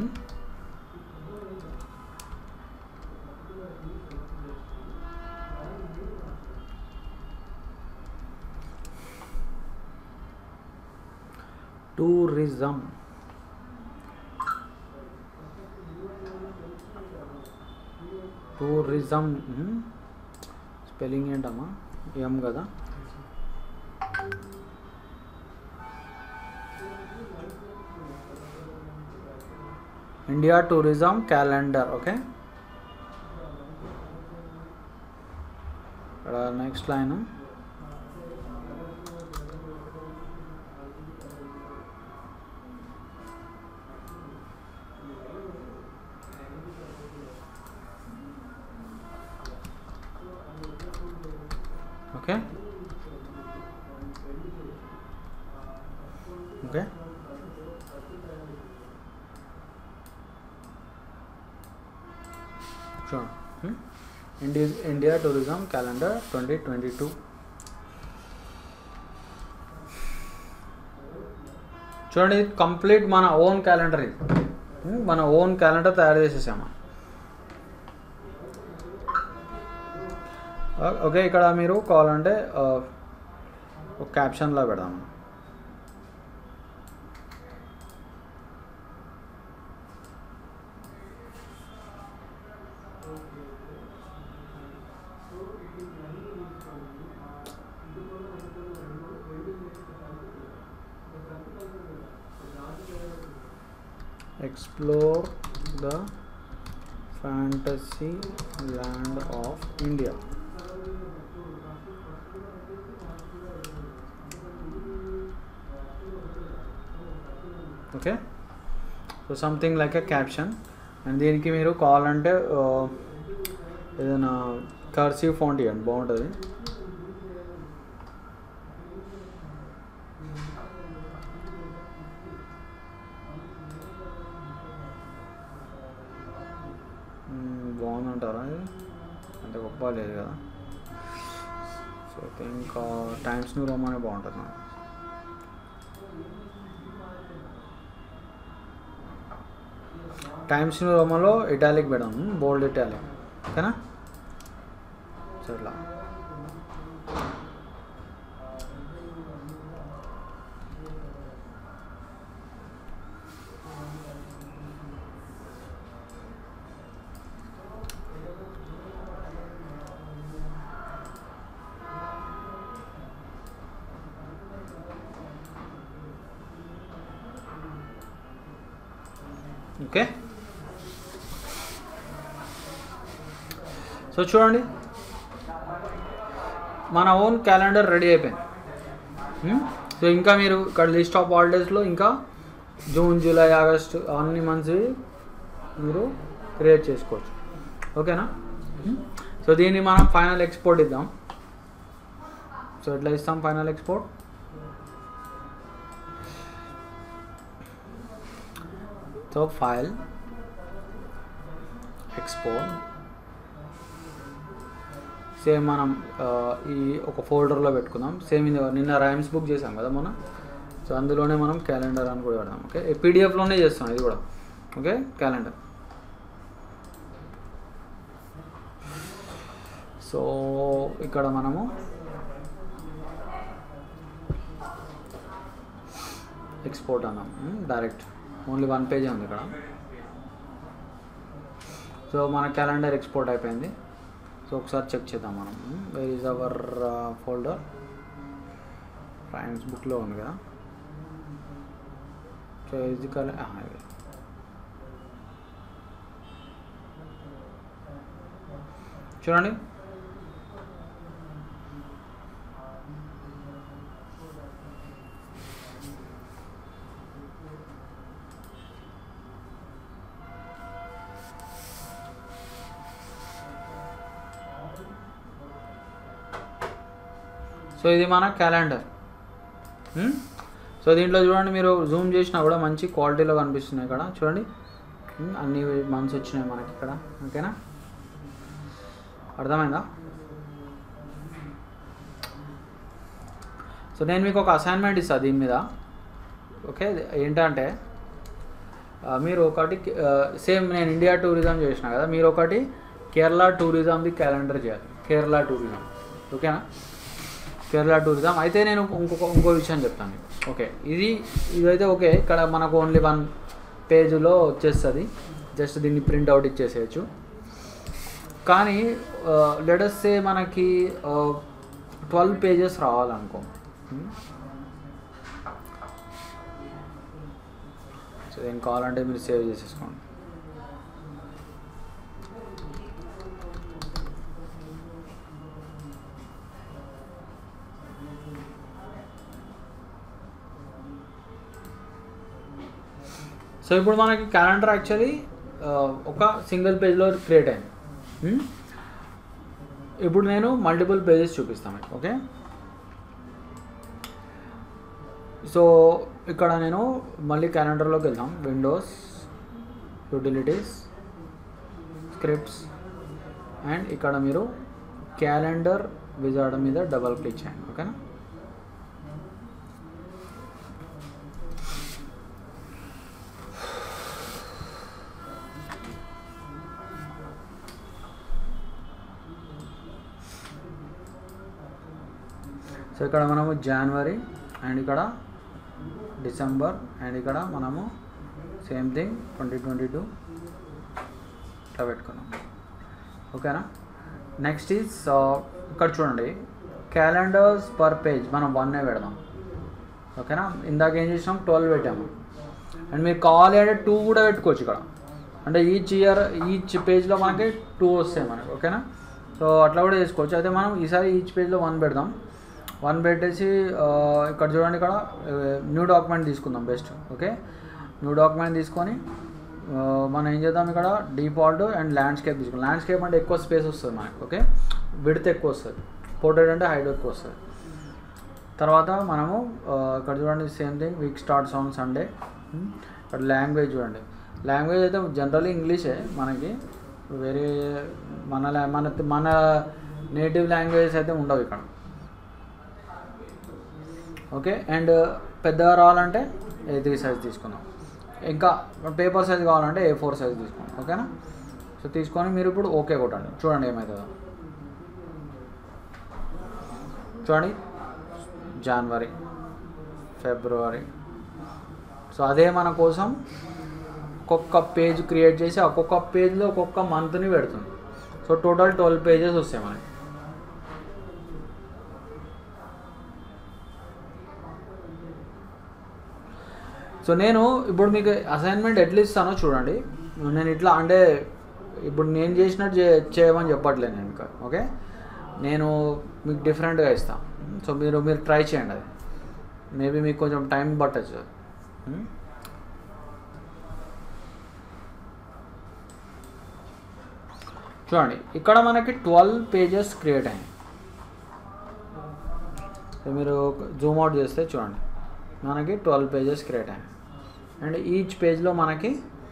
టూరిజం. టూరిజం స్పెల్లింగ్ ఏంటమ్మా, ఏం కదా. India tourism calendar. ఓకే, ఇక్కడ నెక్స్ట్ లైన్ ఓకే. ఓకే, చూడండి ఇండియా టూరిజం క్యాలెండర్ 2022. చూడండి కంప్లీట్ మన ఓన్ క్యాలెండర్, ఇది మన ఓన్ క్యాలెండర్ తయారు చేసేసాము. ఓకే, ఇక్కడ మీరు కావాలంటే ఒక క్యాప్షన్లా పెడదాము. Explore the fantasy land of India. Okay, so something like a caption. And దీనికి మీరు కావాలంటే ఏదైనా కర్సివ్ ఫాంట్ ఇవ్వండి, బాగుంటుంది. బాగుందంటారా, ఇది అంటే గొప్ప లేదు కదా. So I think Times New రోమనే బాగుంటుంది నాకు. టైమ్స్ న్యూ రోమన్లో ఇటాలిక్ పెడదాం, బోల్డ్ ఇటాలిక్. ఓకేనా, సో ఇట్లా ఓకే. సో చూడండి మన ఓన్ క్యాలెండర్ రెడీ అయిపోయింది. సో ఇంకా మీరు ఇక్కడ లిస్ట్ ఆఫ్ హాలిడేస్లో ఇంకా జూన్, జూలై, ఆగస్ట్ అన్ని మంత్స్ మీరు క్రియేట్ చేసుకోవచ్చు. ఓకేనా. సో దీన్ని మనం ఫైనల్ ఎక్స్పోర్ట్ ఇద్దాం. సో ఎట్లా ఇస్తాం final export? So file export same మనం ఈ ఒక ఫోల్డర్లో పెట్టుకుందాం. సేమ్ ఇది నిన్న రైమ్స్ బుక్ చేసాం కదా మనం. సో అందులోనే మనం క్యాలెండర్ అని కూడా పెడదాం. ఓకే, పీడిఎఫ్లోనే చేస్తాం ఇది కూడా. Okay, calendar. సో ఇక్కడ మనము ఎక్స్పోర్ట్ అన్నాం డైరెక్ట్. ఓన్లీ 1 పేజే ఉంది ఇక్కడ. సో మన క్యాలెండర్ ఎక్స్పోర్ట్ అయిపోయింది. సో ఒకసారి చెక్ చేద్దాం మనం. Where is our folder? Rhymes బుక్లో ఉంది కదా. సో ఇది చూడండి. సో ఇది మన క్యాలెండర్. సో దీంట్లో చూడండి మీరు జూమ్ చేసినా కూడా మంచి క్వాలిటీలో కనిపిస్తున్నాయి ఇక్కడ. చూడండి అన్ని మంత్స్ వచ్చినాయి మనకి ఇక్కడ. ఓకేనా, అర్థమైందా? సో నేను మీకు ఒక అసైన్మెంట్ ఇస్తాను దీని మీద. ఓకే, ఏంటంటే మీరు ఒకటి సేమ్ నేను ఇండియా టూరిజం చేసిన కదా, మీరు ఒకటి కేరళ టూరిజంది క్యాలెండర్ చేయాలి. కేరళ టూరిజం. ఓకేనా, కేరళ టూరిజం. అయితే నేను ఇంకో విషయం చెప్తాను. ఓకే, ఇదైతే ఓకే. ఇక్కడ మనకు ఓన్లీ 1 పేజ్లో వచ్చేస్తుంది. జస్ట్ దీన్ని ప్రింట్అవుట్ ఇచ్చేసేయచ్చు. కానీ లెట్ అస్ సే మనకి 12 పేజెస్ రావాలనుకో. సో ఏం కావాలంటే మీరు సేవ్ చేసేసుకోండి. సో ఇప్పుడు మనకి క్యాలెండర్ యాక్చువల్లీ ఒక సింగిల్ పేజ్లో క్రియేట్ అయింది. ఇప్పుడు నేను మల్టిపుల్ పేజెస్ చూపిస్తాను. ఓకే, సో ఇక్కడ నేను మళ్ళీ క్యాలెండర్లోకి వెళ్దాం. విండోస్, యూటిలిటీస్, స్క్రిప్ట్స్, అండ్ ఇక్కడ మీరు క్యాలెండర్ విజార్డ్ మీద డబల్ క్లిక్ చేయండి. ఓకేనా. సో ఇక్కడ మనము జనవరి అండ్ ఇక్కడ డిసెంబర్ అండ్ ఇక్కడ మనము సేమ్ థింగ్ 2022 ఇట్లా పెట్టుకున్నాం. ఓకేనా. నెక్స్ట్ ఈజ్ ఇక్కడ చూడండి క్యాలెండర్స్ పర్ పేజ్ మనం 1 పెడదాం. ఓకేనా, ఇందాక ఏం చేసినాం 12 పెట్టాము. అండ్ మీరు కావాలి అంటే 2 కూడా పెట్టుకోవచ్చు ఇక్కడ. అంటే ఈచ్ పేజ్లో మనకి 2 వస్తాయి మనకి. ఓకేనా, సో అట్లా కూడా చేసుకోవచ్చు. అయితే మనం ఈసారి ఈచ్ పేజ్లో 1 పెడదాం. 1 పెట్టేసి ఇక్కడ చూడండి ఇక్కడ న్యూ డాక్యుమెంట్ తీసుకుందాం బెస్ట్. ఓకే, న్యూ డాక్యుమెంట్ తీసుకొని మనం ఏం చేద్దాం ఇక్కడ డిఫాల్ట్ అండ్ ల్యాండ్స్కేప్ తీసుకుందాం. ల్యాండ్స్కేప్ అంటే ఎక్కువ స్పేస్ వస్తుంది మనకి. ఓకే, విడ్త్ ఎక్కువ వస్తుంది. పోర్ట్రేట్ అంటే హైట్ ఎక్కువ వస్తుంది. తర్వాత మనము ఇక్కడ చూడండి same thing week starts on Sunday. ఇక్కడ లాంగ్వేజ్ చూడండి. లాంగ్వేజ్ అయితే జనరల్లీ ఇంగ్లీషే మనకి. వేరే మన నేటివ్ లాంగ్వేజెస్ అయితే ఉండవు ఇక్కడ. ఓకే, అండ్ పెద్దగా రావాలంటే A3 సైజ్ తీసుకుందాం. ఇంకా పేపర్ సైజ్ కావాలంటే A4 సైజ్ తీసుకుందాం. ఓకేనా. సో తీసుకొని మీరు ఇప్పుడు ఓకే కొట్టండి. చూడండి ఏమవుతుందో. చూడండి జనవరి, ఫిబ్రవరి. సో అదే మన కోసం ఒక్కొక్క పేజ్ క్రియేట్ చేసి ఒక్కొక్క పేజ్లో ఒక్కొక్క మంత్ని పెడుతుంది. సో టోటల్ 12 పేజెస్ వస్తాయి మనకి. సో నేను ఇప్పుడు మీకు అసైన్మెంట్ ఎట్లా ఇస్తానో చూడండి. నేను ఇట్లా అంటే ఇప్పుడు నేను చేసినట్టు చేయమని చెప్పట్లేదు నేను ఇంకా. ఓకే, నేను మీకు డిఫరెంట్గా ఇస్తాను. సో మీరు ట్రై చేయండి. అది మేబీ మీకు కొంచెం టైం పట్టచ్చు. చూడండి, ఇక్కడ మనకి 12 పేజెస్ క్రియేట్ అయ్యాయి. సో మీరు జూమ్ అవుట్ చేస్తే చూడండి, మనకి 12 పేజెస్ క్రియేట్ అయ్యాయి. అండ్ ఈచ్ పేజ్లో మనకి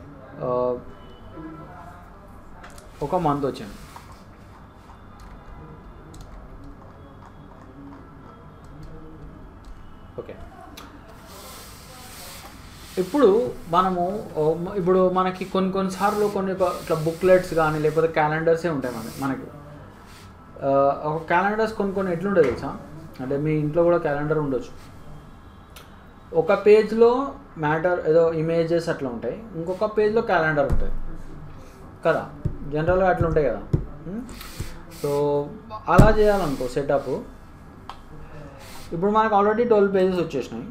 ఒక మంత్ వచ్చింది. ఓకే, ఇప్పుడు మనకి కొన్నిసార్లు కొన్ని ఇట్లా బుక్లెట్స్ కానీ లేకపోతే క్యాలెండర్సే ఉంటాయి మనకి. ఒక క్యాలెండర్స్ కొన్ని ఎట్లుంటాయి తెలుసా, అంటే మీ ఇంట్లో కూడా క్యాలెండర్ ఉండొచ్చు. ఒక పేజ్లో మ్యాటర్ ఏదో ఇమేజెస్ అట్లా ఉంటాయి, ఇంకొక పేజ్లో క్యాలెండర్ ఉంటుంది కదా, జనరల్గా అట్లా ఉంటాయి కదా. సో అలా చేయాలనుకో సెటప్. ఇప్పుడు మనకు ఆల్రెడీ 12 పేజెస్ వచ్చేసినాయి.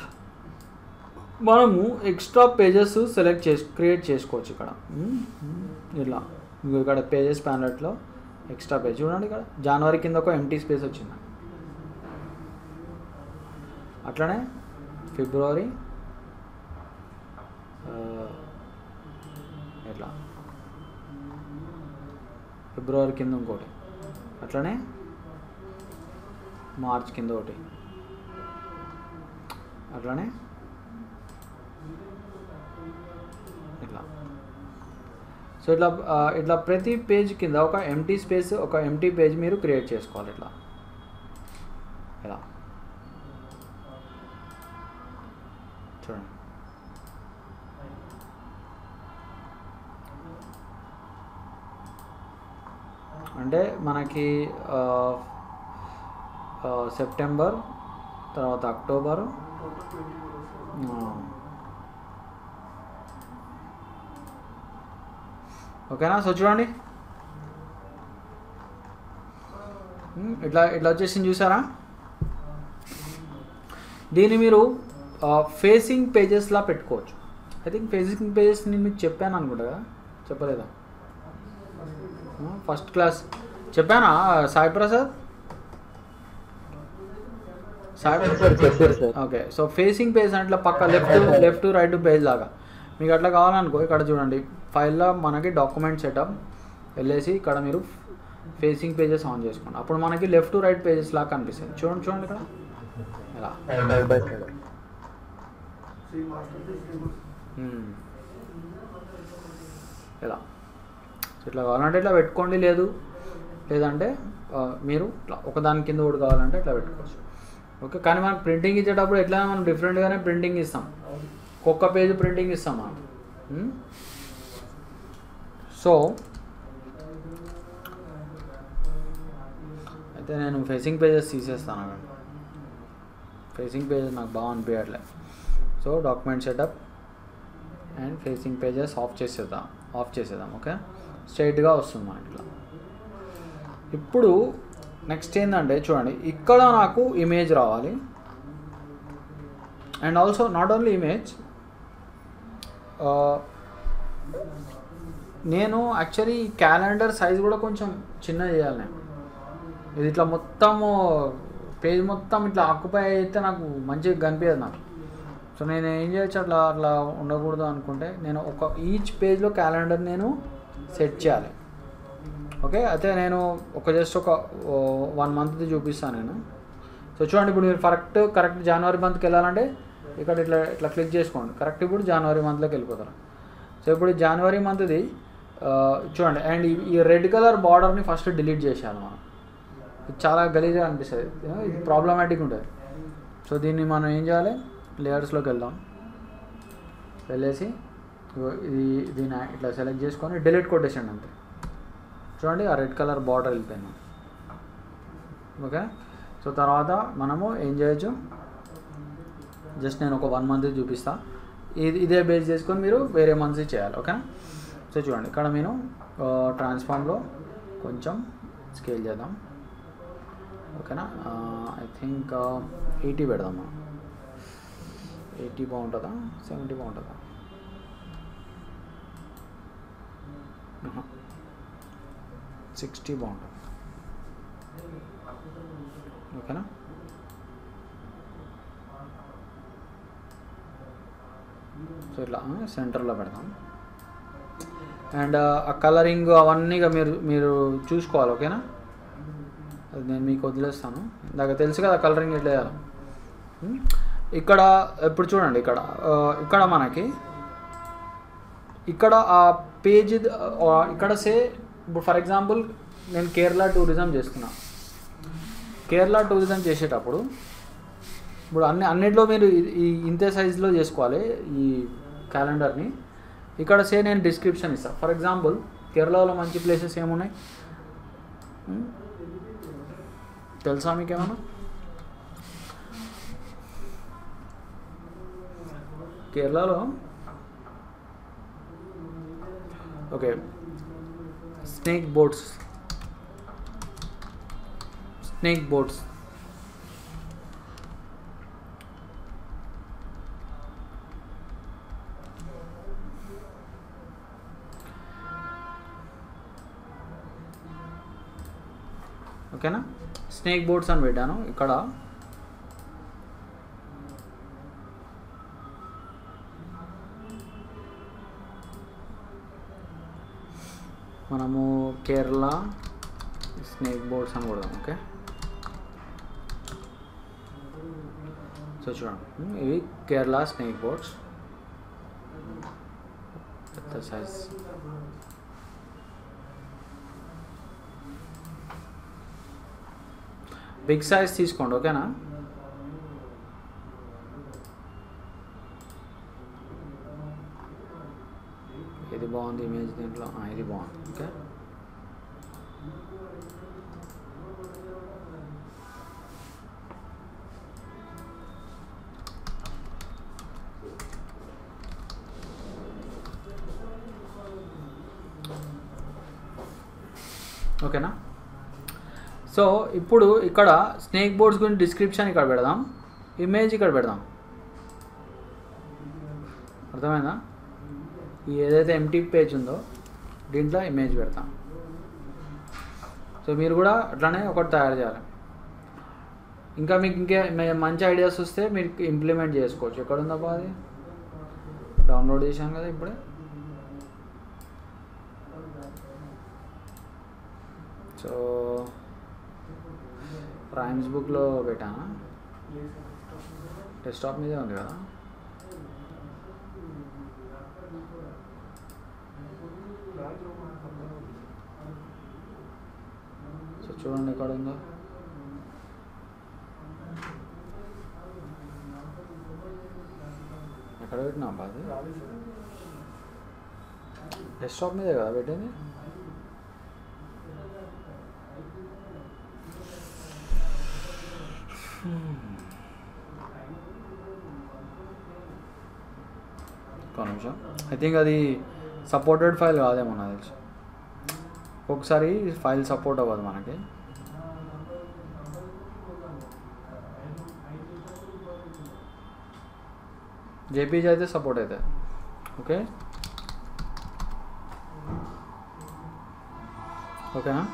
మనము ఎక్స్ట్రా పేజెస్ క్రియేట్ చేసుకోవచ్చు ఇక్కడ. ఇలా ఇక్కడ పేజెస్ ప్యానెట్లో ఎక్స్ట్రా పేజ్ చూడండి. ఇక్కడ జనవరి కింద ఒక ఎంటీ స్పేస్ వచ్చింది. అట్లనే ఫిబ్రవరి ఇట్లా ఫిబ్రవరి కింద ఇంకోటి, అట్లనే మార్చ్ కింద ఒకటి, అట్లనే ఇట్లా. సో ఇట్లా ప్రతి పేజ్ కింద ఒక ఎంటీ స్పేస్, ఒక ఎంటీ పేజ్ మీరు క్రియేట్ చేసుకోవాలి. ఇట్లా ఇలా చూడండి. అంటే మనకి సెప్టెంబర్, తర్వాత అక్టోబర్, ఓకేనా. సో చూడండి, ఇట్లా వచ్చేసింది చూసారా. దీన్ని మీరు ఫేసింగ్ పేజెస్లా పెట్టుకోవచ్చు. ఐ థింక్ ఫేసింగ్ పేజెస్ నేను మీకు చెప్పాను అనుకుంటా కదా, చెప్పలేదా? ఫస్ట్ క్లాస్ చెప్పానా Sai Prasad? Okay, so facing page అంటే పక్క లెఫ్ట్ రైట్ పేజ్ లాగా మీకు అట్లా కావాలనుకో, ఇక్కడ చూడండి ఫైల్లో మనకి డాక్యుమెంట్ సెటప్ వెళ్ళేసి ఇక్కడ మీరు ఫేసింగ్ పేజెస్ ఆన్ చేసుకోండి. అప్పుడు మనకి లెఫ్ట్ రైట్ పేజెస్ లాగా కనిపిస్తుంది. చూడండి ఇక్కడ ఇలా ఇలా. ఇట్లా కావాలంటే ఇట్లా పెట్టుకోండి, లేదంటే మీరు ఇట్లా ఒకదాని కింద ఒకటి కావాలంటే ఇట్లా పెట్టుకోవచ్చు. ఓకే, కానీ మనకు ప్రింటింగ్ ఇచ్చేటప్పుడు ఎట్లా మనం డిఫరెంట్గానే ప్రింటింగ్ ఇస్తాం, ఒక్కొక్క పేజ్ ప్రింటింగ్ ఇస్తాం మనం. సో అయితే నేను ఫేసింగ్ పేజెస్ తీసేస్తాను అక్కడ. ఫేసింగ్ పేజెస్ నాకు బాగా అనిపించట్లేదు. So document setup and facing pages off చేసేద్దాం. ఓకే, స్ట్రైట్గా వస్తుంది మనకి ఇట్లా. ఇప్పుడు నెక్స్ట్ ఏంటంటే చూడండి, ఇక్కడ నాకు ఇమేజ్ రావాలి. And also not only image, నేను యాక్చువల్లీ క్యాలెండర్ సైజ్ కూడా కొంచెం చిన్న చేయాలి. నేను ఇది ఇట్లా మొత్తము పేజ్ మొత్తం ఇట్లా ఆక్యుపై అయితే నాకు మంచిగా కనిపించదు నాకు. సో నేను ఏం చేయొచ్చు, అట్లా ఉండకూడదు అనుకుంటే నేను ఈచ్ పేజ్లో క్యాలెండర్ నేను సెట్ చేయాలి. ఓకే, అయితే నేను జస్ట్ ఒక 1 మంత్ది చూపిస్తాను నేను. సో చూడండి, ఇప్పుడు మీరు కరెక్ట్ జనవరి మంత్కి వెళ్ళాలంటే ఇక్కడ ఇట్లా క్లిక్ చేసుకోండి. కరెక్ట్ ఇప్పుడు జనవరి మంత్లోకి వెళ్ళిపోతారు. సో ఇప్పుడు జనవరి మంత్ది చూడండి. అండ్ ఈ రెడ్ కలర్ బార్డర్ని ఫస్ట్ డిలీట్ చేసేయాలి మనం. ఇది చాలా గలీజ్గా అనిపిస్తుంది, ఇది ప్రాబ్లమాటిక్ ఉంటుంది. సో దీన్ని మనం ఏం చేయాలి, లేయర్స్లోకి వెళ్ళేసి దీన్ని ఇట్లా సెలెక్ట్ చేసుకొని డిలీట్ కొట్టేసండి అంతే. చూడండి, ఆ రెడ్ కలర్ బార్డర్ వెళ్ళిపోయింది. ఓకే, సో తర్వాత మనము ఏం చేయొచ్చు, జస్ట్ నేను ఒక 1 మంత్ చూపిస్తా. ఇదే బేస్ చేసుకొని మీరు వేరే మంత్స్ చేయాలి. ఓకేనా. సో చూడండి, ఇక్కడ నేను ట్రాన్స్ఫార్మ్లో కొంచెం స్కేల్ చేద్దాం. ఓకేనా, ఐ థింక్ 80 పెడదాం మనం. 80 బాగుంటుందా 70 బాగుంటుందా? 60 బాగుంటుంది. ఓకేనా? సో ఇట్లా సెంటర్లో పెడతాం. అండ్ ఆ కలరింగ్ అవన్నీ మీరు చూసుకోవాలి. ఓకేనా? అది నేను మీకు వదిలేస్తాను. ఇందాక తెలుసు కదా కలరింగ్ ఎట్లా చేయాలి. ఇక్కడ ఇప్పుడు చూడండి, ఇక్కడ మనకి ఇక్కడ ఆ పేజ్ ఇక్కడ ఇప్పుడు ఫర్ ఎగ్జాంపుల్ నేను కేరళ టూరిజం చేస్తున్నా. కేరళ టూరిజం చేసేటప్పుడు ఇప్పుడు అన్నిట్లో మీరు ఇంతే సైజులో చేసుకోవాలి ఈ క్యాలెండర్ని. ఇక్కడ నేను డిస్క్రిప్షన్ ఇస్తాను. ఫర్ ఎగ్జాంపుల్ కేరళలో మంచి ప్లేసెస్ ఏమున్నాయి తెలుసా మీకేమన్నా? కేరళలో ఓకే, స్నేక్ బోట్స్ ఓకేనా? స్నేక్ బోట్స్ అని పెట్టాను. ఇక్కడ మనము కేరళ స్నేక్ బోట్స్ అని కొడదాం. ఓకే, సో చూడండి, ఇవి కేరళ స్నేక్ బోట్స్, పెద్ద సైజ్. బిగ్ సైజ్ తీసుకోండి. ఓకేనా? ఇది బాగుంది ఇమేజ్ దీంట్లో, ఇది బాగుంది. ఓకే, ఓకేనా? సో ఇప్పుడు ఇక్కడ స్నేక్ బోర్డ్స్ గురించి డిస్క్రిప్షన్ ఇక్కడ పెడదాం, ఇమేజ్ ఇక్కడ పెడదాం. అర్థమైందా? ఈ ఏదైతే ఎంటీ పేజ్ ఉందో దీంట్లో ఇమేజ్ పెడతాం. సో మీరు కూడా అట్లానే ఒకటి తయారు చేయాలి. ఇంకా మీకు మంచి ఐడియాస్ వస్తే మీరు ఇంప్లిమెంట్ చేసుకోవచ్చు. ఎక్కడ ఉందబ్బా అది? డౌన్లోడ్ చేశాను కదా ఇప్పుడే. సో రైమ్స్ బుక్లో పెట్టాను, డెస్క్టాప్ మీదే ఉంది కదా. సో చూడండి ఎక్కడ ఉందో. ఎక్కడ పెట్టినా అది? డెస్క్టాప్ మీదే కదా పెట్టింది. ఒక నిమిషం, ఐ థింక్ అది సపోర్టెడ్ ఫైల్ కాదేమో నాకు తెలుసు. ఒకసారి ఫైల్ సపోర్ట్ అవ్వదు మనకి. జేపీజీ అయితే సపోర్ట్ అవుతుంది. ఓకే, ఓకేనా?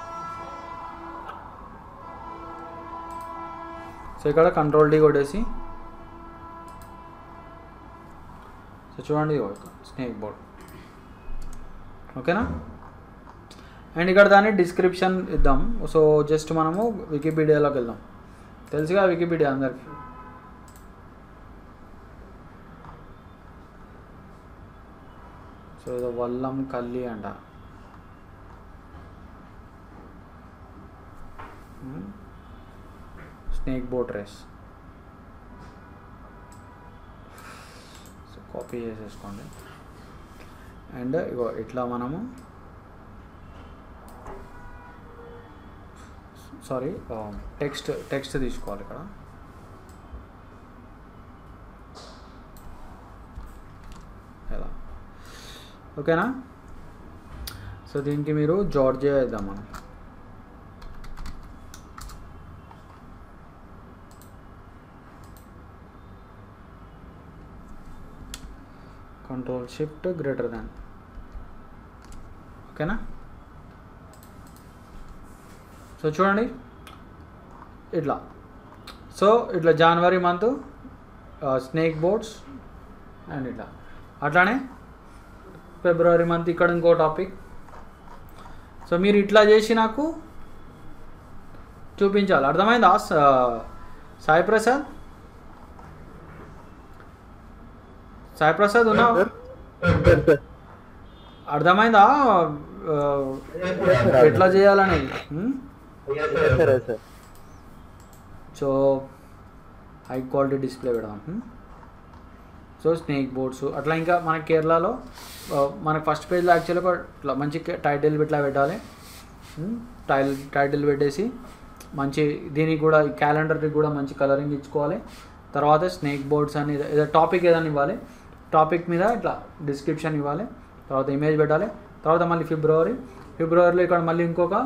సో ఇక్కడ కంట్రోల్ డి కొట్టేసి, సో చూడండి స్నేక్ బోర్డ్. ఓకేనా? అండ్ ఇక్కడ దాన్ని డిస్క్రిప్షన్ ఇద్దాం. సో జస్ట్ మనము వికీపీడియాలోకి వెళ్దాం. తెలుసుగా వికీపీడియా అందరికి. సో ఇది వల్లం కల్లి అంట. Snake boat race. So copy చేసేసుకోండి. అండ్ ఇగో ఇట్లా మనము టెక్స్ట్ తీసుకోవాలి ఇక్కడ. ఎలా? ఓకేనా? సో దీనికి మీరు జార్జియా ఇద్దాం మనం. కంట్రోల్ షిఫ్ట్ గ్రేటర్ దాన్, ఓకేనా. సో చూడండి ఇట్లా. సో ఇట్లా జనవరి మంత్ స్నేక్ బోట్స్ అండ్ ఇట్లా. అట్లానే ఫిబ్రవరి మంత్ ఇక్కడ ఇంకో టాపిక్. సో మీరు ఇట్లా చేసి నాకు చూపించాలి. అర్థమైందా సాయి ప్రసాద్? సాయి ప్రసాద్ ఉన్నా? అర్థమైందా ఎట్లా చేయాలనేది? సో హై క్వాలిటీ డిస్ప్లే పెడదాం. సో స్నేక్ బోట్స్ అట్లా. ఇంకా మన కేరళలో మనకు ఫస్ట్ పేజ్లో యాక్చువల్గా ఇట్లా మంచి టైటిల్ ఇట్లా పెట్టాలి. టైటిల్ పెట్టేసి మంచి దీనికి కూడా క్యాలెండర్కి కూడా మంచి కలరింగ్ ఇచ్చుకోవాలి. తర్వాత స్నేక్ బోర్డ్స్ అని ఏదో టాపిక్ ఏదైనా ఇవ్వాలి. టాపిక్ మీద ఇట్లా డిస్క్రిప్షన్ ఇవ్వాలి. తర్వాత ఇమేజ్ పెట్టాలి. తర్వాత మళ్ళీ ఫిబ్రవరిలో ఇక్కడ మళ్ళీ ఇంకొక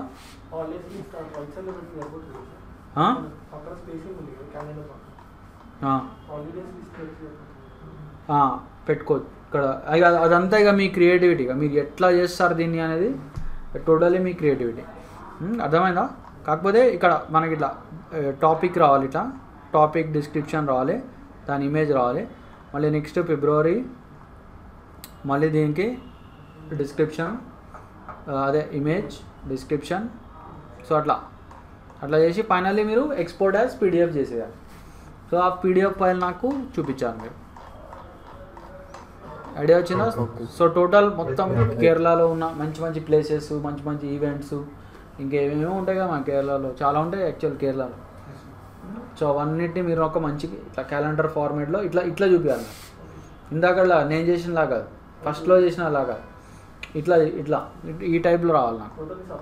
పెట్టుకోవచ్చు ఇక్కడ. అదంతా ఇక మీ క్రియేటివిటీగా మీరు ఎట్లా చేస్తారు దీన్ని అనేది టోటలీ మీ క్రియేటివిటీ. అర్థమైందా? కాకపోతే ఇక్కడ మనకి ఇట్లా టాపిక్ రావాలి, ఇట్లా టాపిక్ డిస్క్రిప్షన్ రావాలి, దాని ఇమేజ్ రావాలి. మళ్ళీ నెక్స్ట్ ఫిబ్రవరి మళ్ళీ దీనికి డిస్క్రిప్షన్, అదే ఇమేజ్ డిస్క్రిప్షన్. సో అట్లా చేసి ఫైనల్లీ మీరు ఎక్స్పోర్ట్ యాజ్ పీడిఎఫ్ చేసేయాలి. సో ఆ పీడిఎఫ్ ఫైల్ నాకు చూపించాలి మీరు. ఐడియా వచ్చిందా? సో టోటల్ మొత్తం కేరళలో ఉన్న మంచి మంచి ప్లేసెస్, మంచి మంచి ఈవెంట్స్, ఇంకేమేమో ఉంటాయి కదా మన కేరళలో, చాలా ఉంటాయి యాక్చువల్ కేరళలో. సో అవన్నిటిని మీరు ఒక మంచి ఇట్లా క్యాలెండర్ ఫార్మేట్లో ఇట్లా చూపించాలి. ఇందాకలా నేను చేసినలాగా కాదు, ఫస్ట్లో చేసినలాగా ఇట్లా ఈ టైప్లో రావాలి నాకు.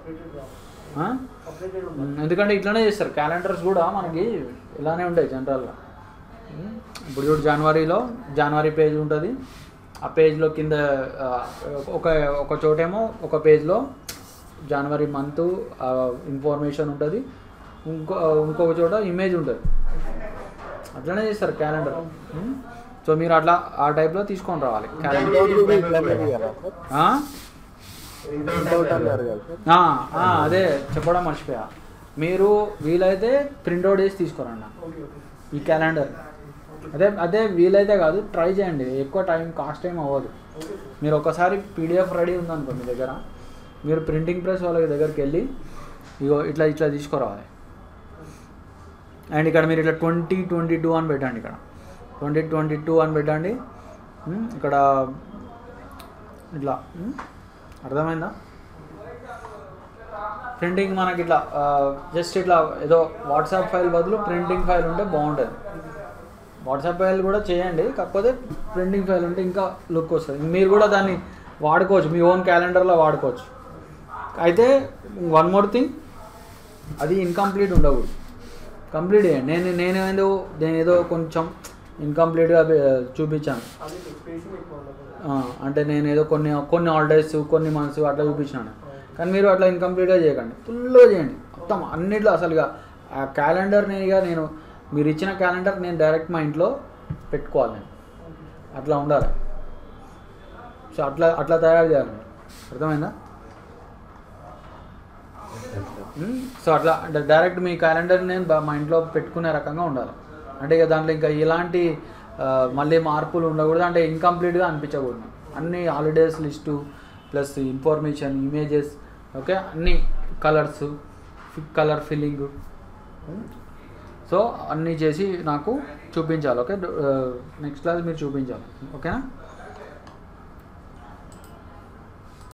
ఎందుకంటే ఇట్లానే చేస్తారు క్యాలెండర్స్ కూడా మనకి ఇలానే ఉంటాయి జనరల్గా. ఇప్పుడు చూడు జనవరి పేజ్ ఉంటుంది. ఆ పేజ్లో కింద ఒక చోటేమో ఒక పేజ్లో జనవరి మంత్ ఇన్ఫర్మేషన్ ఉంటుంది, ఇంకొక చోట ఇమేజ్ ఉంటుంది. అట్లనే చేస్తారు క్యాలెండర్. సో మీరు అట్లా ఆ టైప్లో తీసుకొని రావాలి క్యాలెండర్. అదే చెప్పడం మర్చిపోయా. మీరు వీలైతే ప్రింట్అవుట్ చేసి తీసుకురండి ఈ క్యాలెండర్. అదే వీలైతే కాదు, ట్రై చేయండి. ఎక్కువ కాస్ట్ టైం అవ్వదు. మీరు ఒకసారి పీడిఎఫ్ రెడీ ఉందనుకో మీ దగ్గర, మీరు ప్రింటింగ్ ప్రెస్ వాళ్ళ దగ్గరికి వెళ్ళి ఇగో ఇట్లా తీసుకురావాలి. అండ్ ఇక్కడ మీరు ఇట్లా 2022 అని పెట్టండి. ఇక్కడ 2022 అని పెట్టండి. ఇక్కడ ఇట్లా అర్థమైందా? ప్రింటింగ్ మనకి ఇట్లా జస్ట్ ఇట్లా ఏదో వాట్సాప్ ఫైల్ బదులు ప్రింటింగ్ ఫైల్ ఉంటే బాగుంటుంది. వాట్సాప్ ఫైల్ కూడా చేయండి, కాకపోతే ప్రింటింగ్ ఫైల్ ఉంటే ఇంకా లుక్ వస్తుంది. మీరు కూడా దాన్ని వాడుకోవచ్చు, మీ ఓన్ క్యాలెండర్లో వాడుకోవచ్చు. అయితే వన్ మోర్ థింగ్, అది ఇన్కంప్లీట్ ఉండకూడదు, కంప్లీట్ చేయండి. నేను ఏదో కొంచెం ఇన్కంప్లీట్గా చూపించాను. అంటే నేను ఏదో కొన్ని హాలిడేస్, కొన్ని మంత్స్ అట్లా చూపించాను. కానీ మీరు అట్లా ఇన్కంప్లీట్గా చేయకండి, ఫుల్గా చేయండి మొత్తం అన్నిట్లో. అసలుగా ఆ క్యాలెండర్ని నేను మీరు ఇచ్చిన క్యాలెండర్ నేను డైరెక్ట్ మా ఇంట్లో పెట్టుకోవాలి, నేను అట్లా ఉండాలి. సో అట్లా తయారు చేయాలి. అర్థమైందా? సో అట్లా డైరెక్ట్ మీ క్యాలెండర్ నేను మా ఇంట్లో పెట్టుకునే రకంగా ఉండాలి. అంటే ఇక దాంట్లో ఇంకా ఇలాంటి మళ్ళీ మార్పులు ఉండకూడదు, అంటే ఇన్కంప్లీట్గా అనిపించకూడదు. అన్ని holidays list plus information, images, okay, అన్ని కలర్స్, కలర్ ఫిల్లింగ్, సో అన్నీ చేసి నాకు చూపించాలి. ఓకే, నెక్స్ట్ క్లాస్ మీరు చూపించాలి. ఓకేనా?